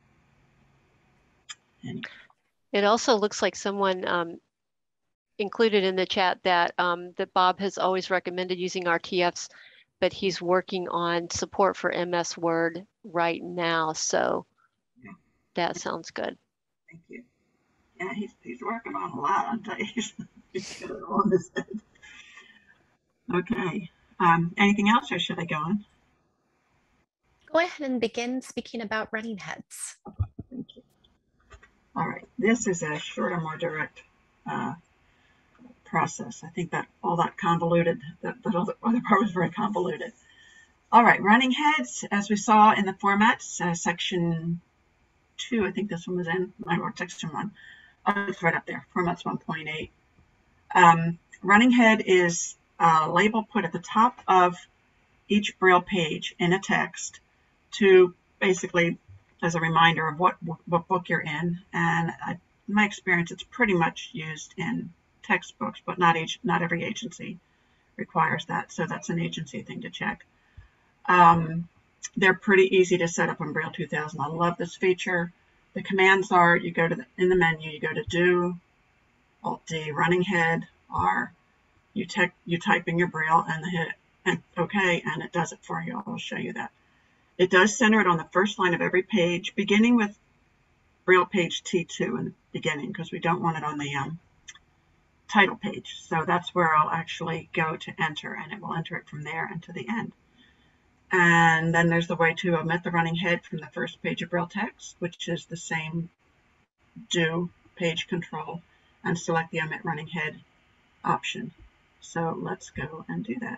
anyway. It also looks like someone included in the chat that that Bob has always recommended using RTFs, but he's working on support for MS Word right now. So yeah. That sounds good. Thank you. Yeah, he's working on a lot. I'll tell you, he's got it all in his head. Okay. Anything else, or should I go on? Go ahead and begin speaking about running heads. Thank you. All right. This is a shorter, more direct process. I think that all that convoluted, that other part was very convoluted. All right, running heads, as we saw in the formats, section 2, I think this one was in, or section 1. Oh, it's right up there, formats 1.8. Running head is a label put at the top of each Braille page in a text to basically as a reminder of what book you're in. And in my experience, it's pretty much used in textbooks, but not every agency requires that. So that's an agency thing to check. They're pretty easy to set up on Braille 2000. I love this feature. The commands are, you go to in the menu, you go to Do, Alt-D, running head, R, you type in your Braille and hit and OK, and it does it for you. I'll show you that. It does center it on the first line of every page, beginning with Braille page T2 in the beginning, because we don't want it on the title page. So that's where I'll actually go to enter, and it will enter it from there and to the end. And then there's the way to omit the running head from the first page of Braille text, which is the same Do, page control, and select the omit running head option. So let's go and do that.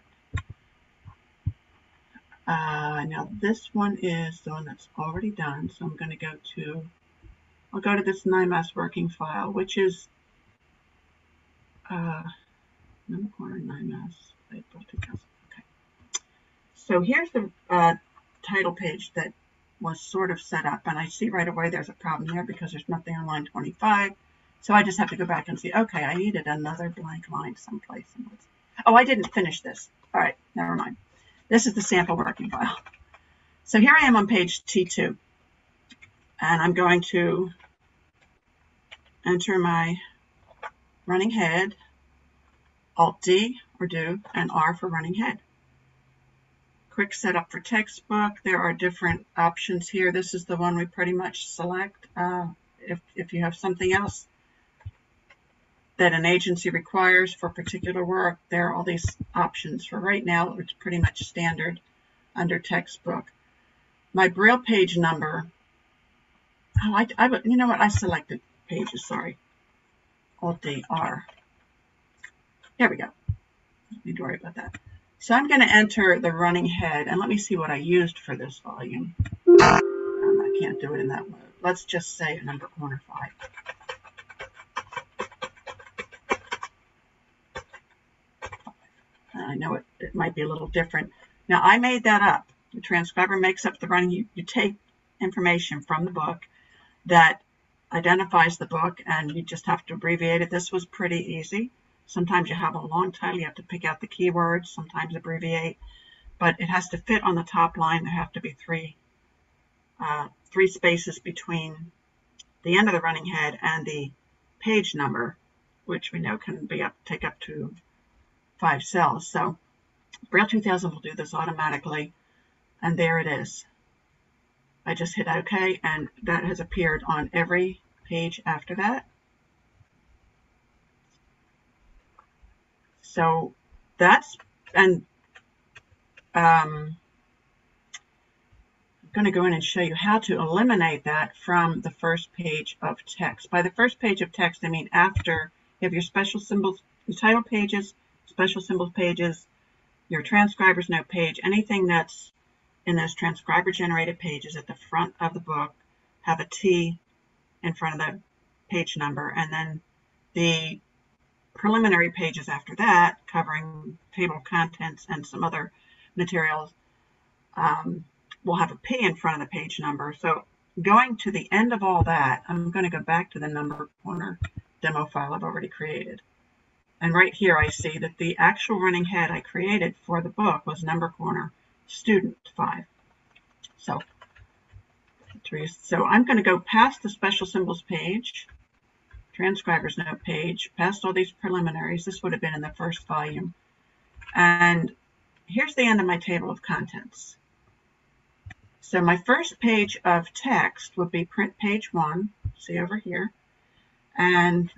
Now this one is the one that's already done. So I'm going to I'll go to this NIMAS working file, which is number corner NIMAS, April 2000. Okay. So here's the title page that was sort of set up, and I see right away there's a problem there because there's nothing on line 25. So I just have to go back and see, okay, I needed another blank line someplace. Oh, I didn't finish this. All right, never mind. This is the sample working file. So here I am on page T2, and I'm going to enter my running head, Alt-D or Do, and R for running head. Quick setup for textbook. There are different options here. This is the one we pretty much select. If you have something else that an agency requires for particular work, there are all these options. For right now, it's pretty much standard under textbook. My Braille page number, you know what, I selected pages, sorry. Alt-D, R. There we go. Don't need to worry about that. So I'm going to enter the running head, and let me see what I used for this volume. I can't do it in that mode. Let's just say number corner 5. I know it might be a little different. Now, I made that up. The transcriber makes up the running. You take information from the book that identifies the book, and you just have to abbreviate it. This was pretty easy. Sometimes you have a long title. You have to pick out the keywords, sometimes abbreviate. But it has to fit on the top line. There have to be three spaces between the end of the running head and the page number, which we know can take up to 5 cells. So Braille 2000 will do this automatically, and there it is. I just hit OK, and that has appeared on every page after that. So that's, and I'm going to go in and show you how to eliminate that from the first page of text. By the first page of text, I mean after you have your special symbols, your title pages, special symbols pages, your transcribers note page, anything that's in those transcriber-generated pages at the front of the book have a T in front of the page number, and then the preliminary pages after that, covering table of contents and some other materials, will have a P in front of the page number. So going to the end of all that, I'm going to go back to the number corner demo file I've already created. And right here I see that the actual running head I created for the book was number corner student 5. So I'm going to go past the special symbols page, transcribers note page, past all these preliminaries. This would have been in the first volume. And here's the end of my table of contents. So my first page of text would be print page 1, see over here. And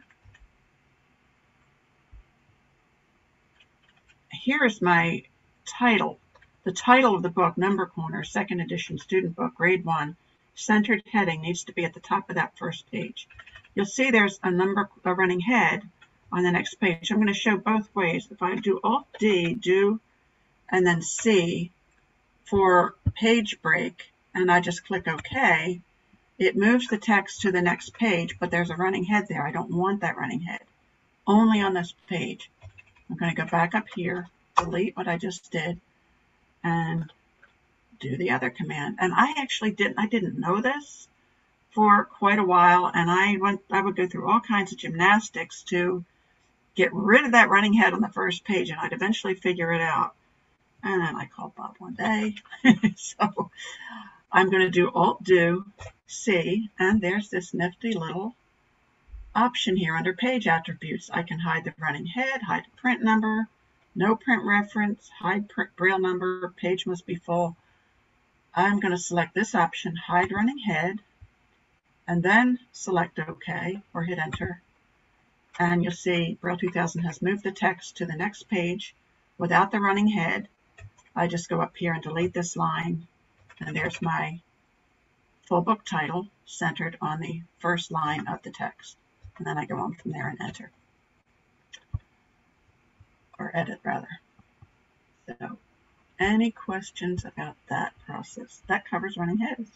here is my title. The title of the book, Number Corner, 2nd edition student book, grade 1, centered heading needs to be at the top of that first page. You'll see there's a running head on the next page. I'm going to show both ways. If I do Alt-D, do, and then C for page break, and I just click OK, it moves the text to the next page, but there's a running head there. I don't want that running head. Only on this page. I'm going to go back up here, delete what I just did, and do the other command. And I actually didn't know this for quite a while, and I would go through all kinds of gymnastics to get rid of that running head on the first page, and I'd eventually figure it out. And then I called Bob one day. So I'm going to do Alt-Do C, and there's this nifty little option here under page attributes. I can hide the running head, hide the print number, no print reference, hide print Braille number, page must be full. I'm going to select this option, hide running head, and then select OK or hit enter. And you'll see Braille 2000 has moved the text to the next page without the running head. I just go up here and delete this line, and there's my full book title centered on the first line of the text. And then I go on from there and enter. Or edit, rather. So, any questions about that process? That covers running heads.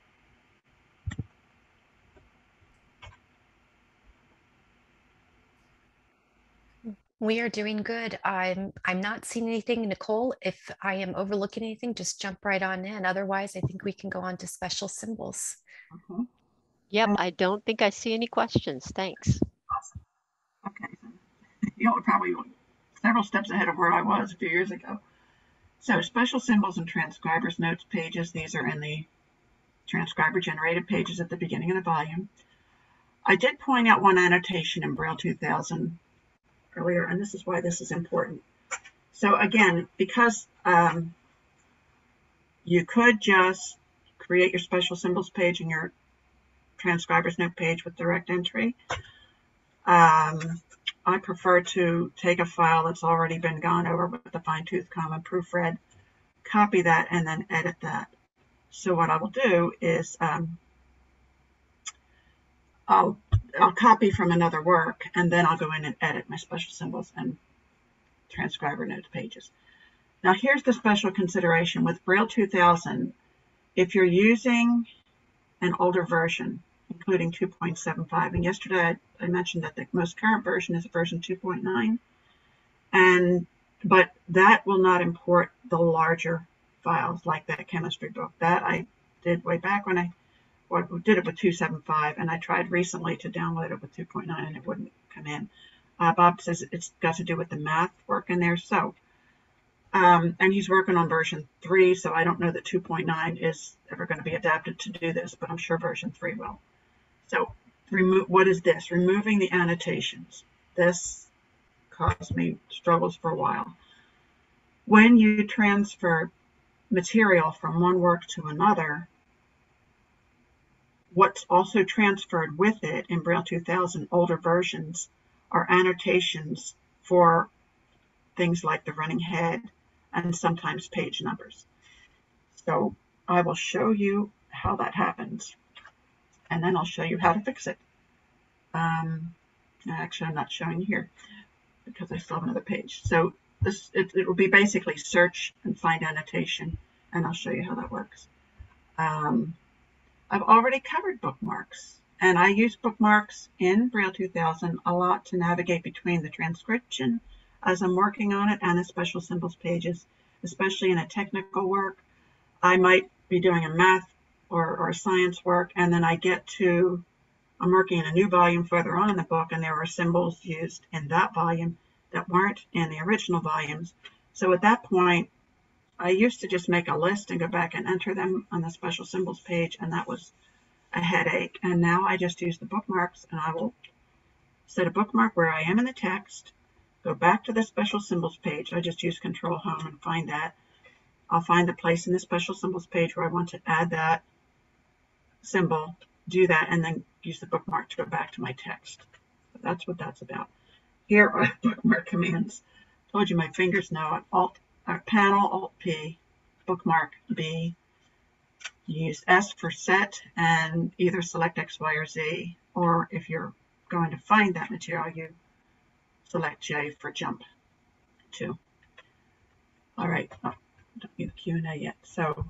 We are doing good. I'm not seeing anything. Nicole, if I am overlooking anything, just jump right on in. Otherwise, I think we can go on to special symbols. Okay. Yep, I don't think I see any questions. Thanks. Awesome. Okay. You're probably several steps ahead of where I was a few years ago. So special symbols and transcribers notes pages. These are in the transcriber-generated pages at the beginning of the volume. I did point out one annotation in Braille 2000 earlier, and this is why this is important. So again, because you could just create your special symbols page and your transcribers note page with direct entry. I prefer to take a file that's already been gone over with the fine-tooth comb and proofread, copy that, and then edit that. So what I will do is I'll copy from another work, and then I'll go in and edit my special symbols and transcriber notes pages. Now here's the special consideration with Braille 2000. If you're using an older version, including 2.75, and yesterday I mentioned that the most current version is version 2.9, but that will not import the larger files like that chemistry book. That I did way back when I did it with 2.7.5, and I tried recently to download it with 2.9 and it wouldn't come in. Bob says it's got to do with the math work in there. So, and he's working on version 3, so I don't know that 2.9 is ever going to be adapted to do this, but I'm sure version 3 will. So, what is this? Removing the annotations. This caused me struggles for a while. When you transfer material from one work to another, what's also transferred with it in Braille 2000 older versions are annotations for things like the running head and sometimes page numbers. So I will show you how that happens, and then I'll show you how to fix it. Actually, I'm not showing you here because I still have another page. So it will be basically search and find annotation, and I'll show you how that works. I've already covered bookmarks, and I use bookmarks in Braille 2000 a lot to navigate between the transcription as I'm working on it and the special symbols pages, especially in a technical work. I might be doing a math or science work, and then I'm working in a new volume further on in the book, and there are symbols used in that volume that weren't in the original volumes. So at that point, I used to just make a list and go back and enter them on the special symbols page, and that was a headache. And now I just use the bookmarks, and I will set a bookmark where I am in the text, go back to the special symbols page. I just use Control Home and find that. I'll find the place in the special symbols page where I want to add that symbol, do that, and then use the bookmark to go back to my text. So that's what that's about. Here are bookmark commands. I told you my fingers know it. Panel, Alt-P, bookmark B. You use S for set and either select X, Y, or Z, or if you're going to find that material, you select J for jump to. All right, don't need the Q&A yet. So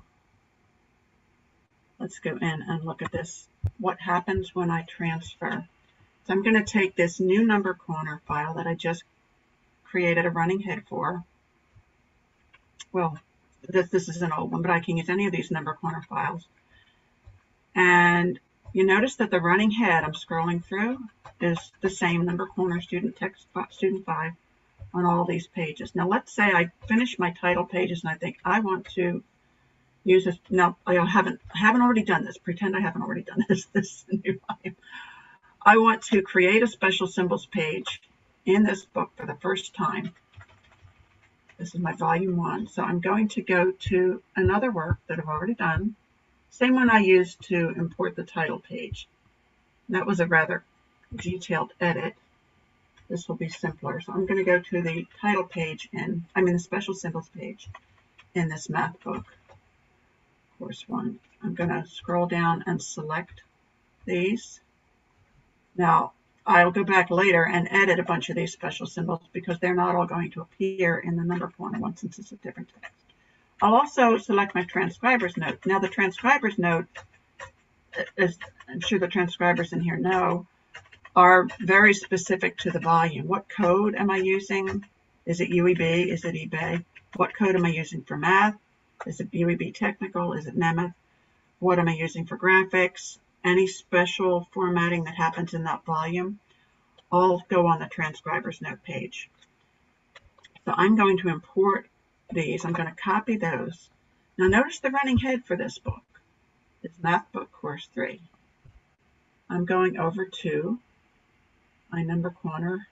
let's go in and look at this. What happens when I transfer? So I'm going to take this new number corner file that I just created a running head for. Well, this is an old one, but I can use any of these number corner files. And you notice that the running head I'm scrolling through is the same number corner student text student 5 on all these pages. Now let's say I finish my title pages and I think I want to use this. No, I haven't already done this. Pretend I haven't already done this. This is a new volume. I want to create a special symbols page in this book for the first time. This is my volume 1. So I'm going to go to another work that I've already done. Same one I used to import the title page. That was a rather detailed edit. This will be simpler. So I'm going to go to the title page the special symbols page in this math book, course 1. I'm going to scroll down and select these. Now, I'll go back later and edit a bunch of these special symbols because they're not all going to appear in the number corner one since it's a different text. I'll also select my transcribers note. Now the transcribers note, as I'm sure the transcribers in here know, are very specific to the volume. What code am I using? Is it UEB? Is it eBay? What code am I using for math? Is it UEB technical? Is it NIMAC? What am I using for graphics? Any special formatting that happens in that volume, all go on the transcribers note page. So I'm going to import these. I'm going to copy those. Now notice the running head for this book. It's Math Book Course 3. I'm going over to my number corner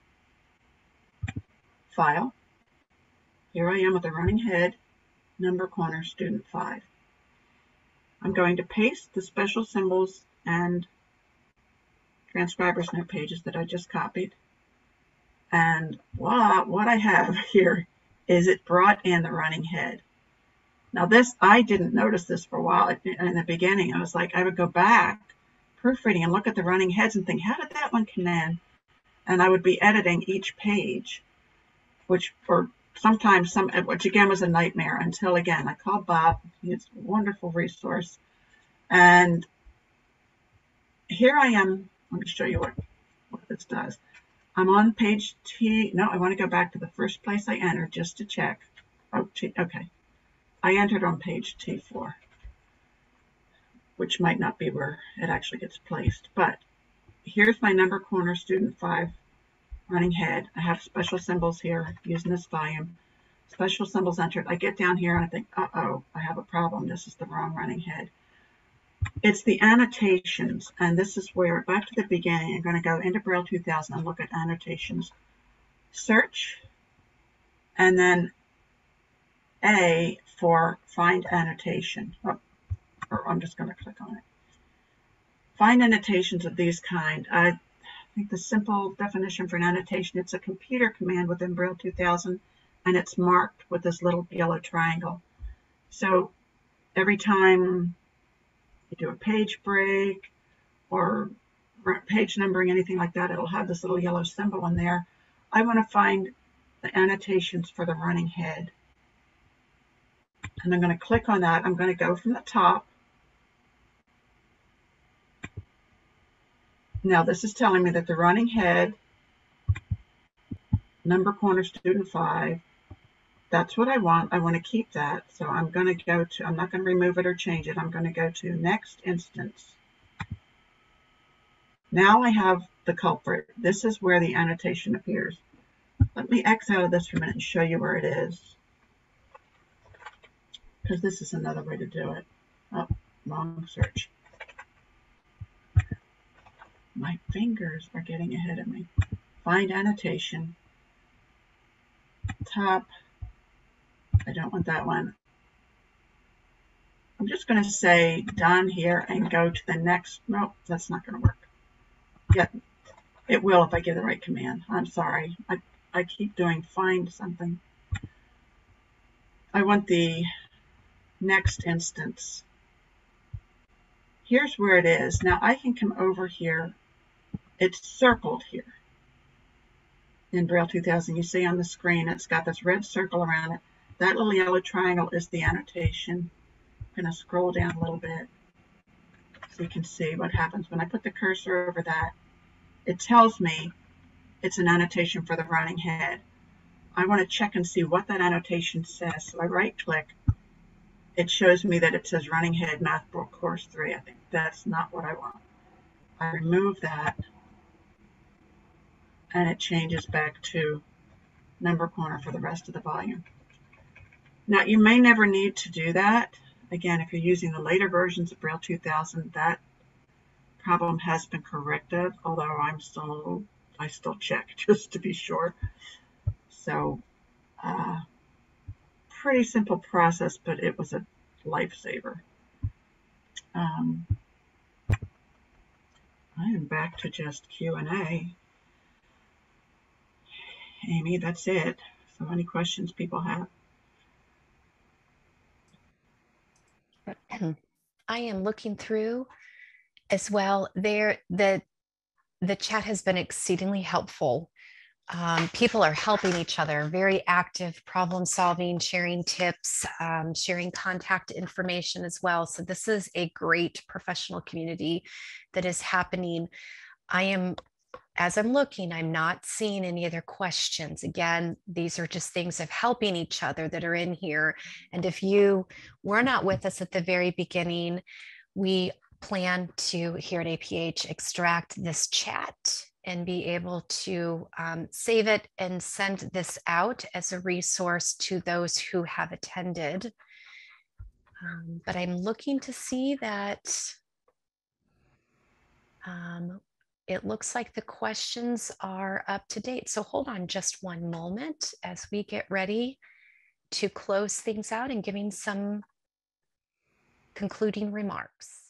file. Here I am with the running head, number corner, student 5. I'm going to paste the special symbols and transcribers note pages that I just copied. And voila, what I have here is it brought in the running head. Now this, I didn't notice this for a while. In the beginning, I was like, I would go back proofreading and look at the running heads and think, how did that one come in? And I would be editing each page, which again was a nightmare until again I called Bob. He's a wonderful resource, and here I am. Let me show you what this does. I'm on page T. No, I want to go back to the first place I entered just to check. Oh, okay. I entered on page T4, which might not be where it actually gets placed. But here's my number corner student 5 running head. I have special symbols here using this volume. Special symbols entered. I get down here and I think, uh-oh, I have a problem. This is the wrong running head. It's the annotations, and this is where, back to the beginning, I'm going to go into Braille 2000 and look at annotations. Search, and then A for find annotation. Oh, or I'm just going to click on it. Find annotations of these kind. I think the simple definition for an annotation, it's a computer command within Braille 2000, and it's marked with this little yellow triangle. So every time you do a page break or page numbering, anything like that, it'll have this little yellow symbol in there. I want to find the annotations for the running head. And I'm going to click on that. I'm going to go from the top. Now this is telling me that the running head, number corner student 5, that's what I want. I want to keep that. So I'm going to go to, I'm not going to remove it or change it. I'm going to go to next instance. Now I have the culprit. This is where the annotation appears. Let me X out of this for a minute and show you where it is, because this is another way to do it. Oh, wrong search. My fingers are getting ahead of me. Find annotation. Top. I don't want that one. I'm just going to say done here and go to the next. Nope, that's not going to work. Yeah, it will if I give the right command. I'm sorry. I keep doing find something. I want the next instance. Here's where it is. Now I can come over here. It's circled here in Braille 2000. You see on the screen, it's got this red circle around it. That little yellow triangle is the annotation. I'm going to scroll down a little bit so you can see what happens when I put the cursor over that. It tells me it's an annotation for the running head. I want to check and see what that annotation says. So I right click. It shows me that it says running head Math Book Course 3. I think that's not what I want. I remove that and it changes back to number corner for the rest of the volume. Now you may never need to do that. Again, if you're using the later versions of Braille 2000, that problem has been corrected, although I still check just to be sure. So pretty simple process, but it was a lifesaver. I am back to just Q&A. Amy, that's it. So any questions people have? I am looking through as well. The chat has been exceedingly helpful. People are helping each other, very active problem solving, sharing tips, sharing contact information as well. So this is a great professional community that is happening. As I'm looking, I'm not seeing any other questions. Again, these are just things of helping each other that are in here. And if you were not with us at the very beginning, we plan to, here at APH, extract this chat and be able to save it and send this out as a resource to those who have attended. But I'm looking to see that it looks like the questions are up to date. So hold on just one moment as we get ready to close things out and giving some concluding remarks.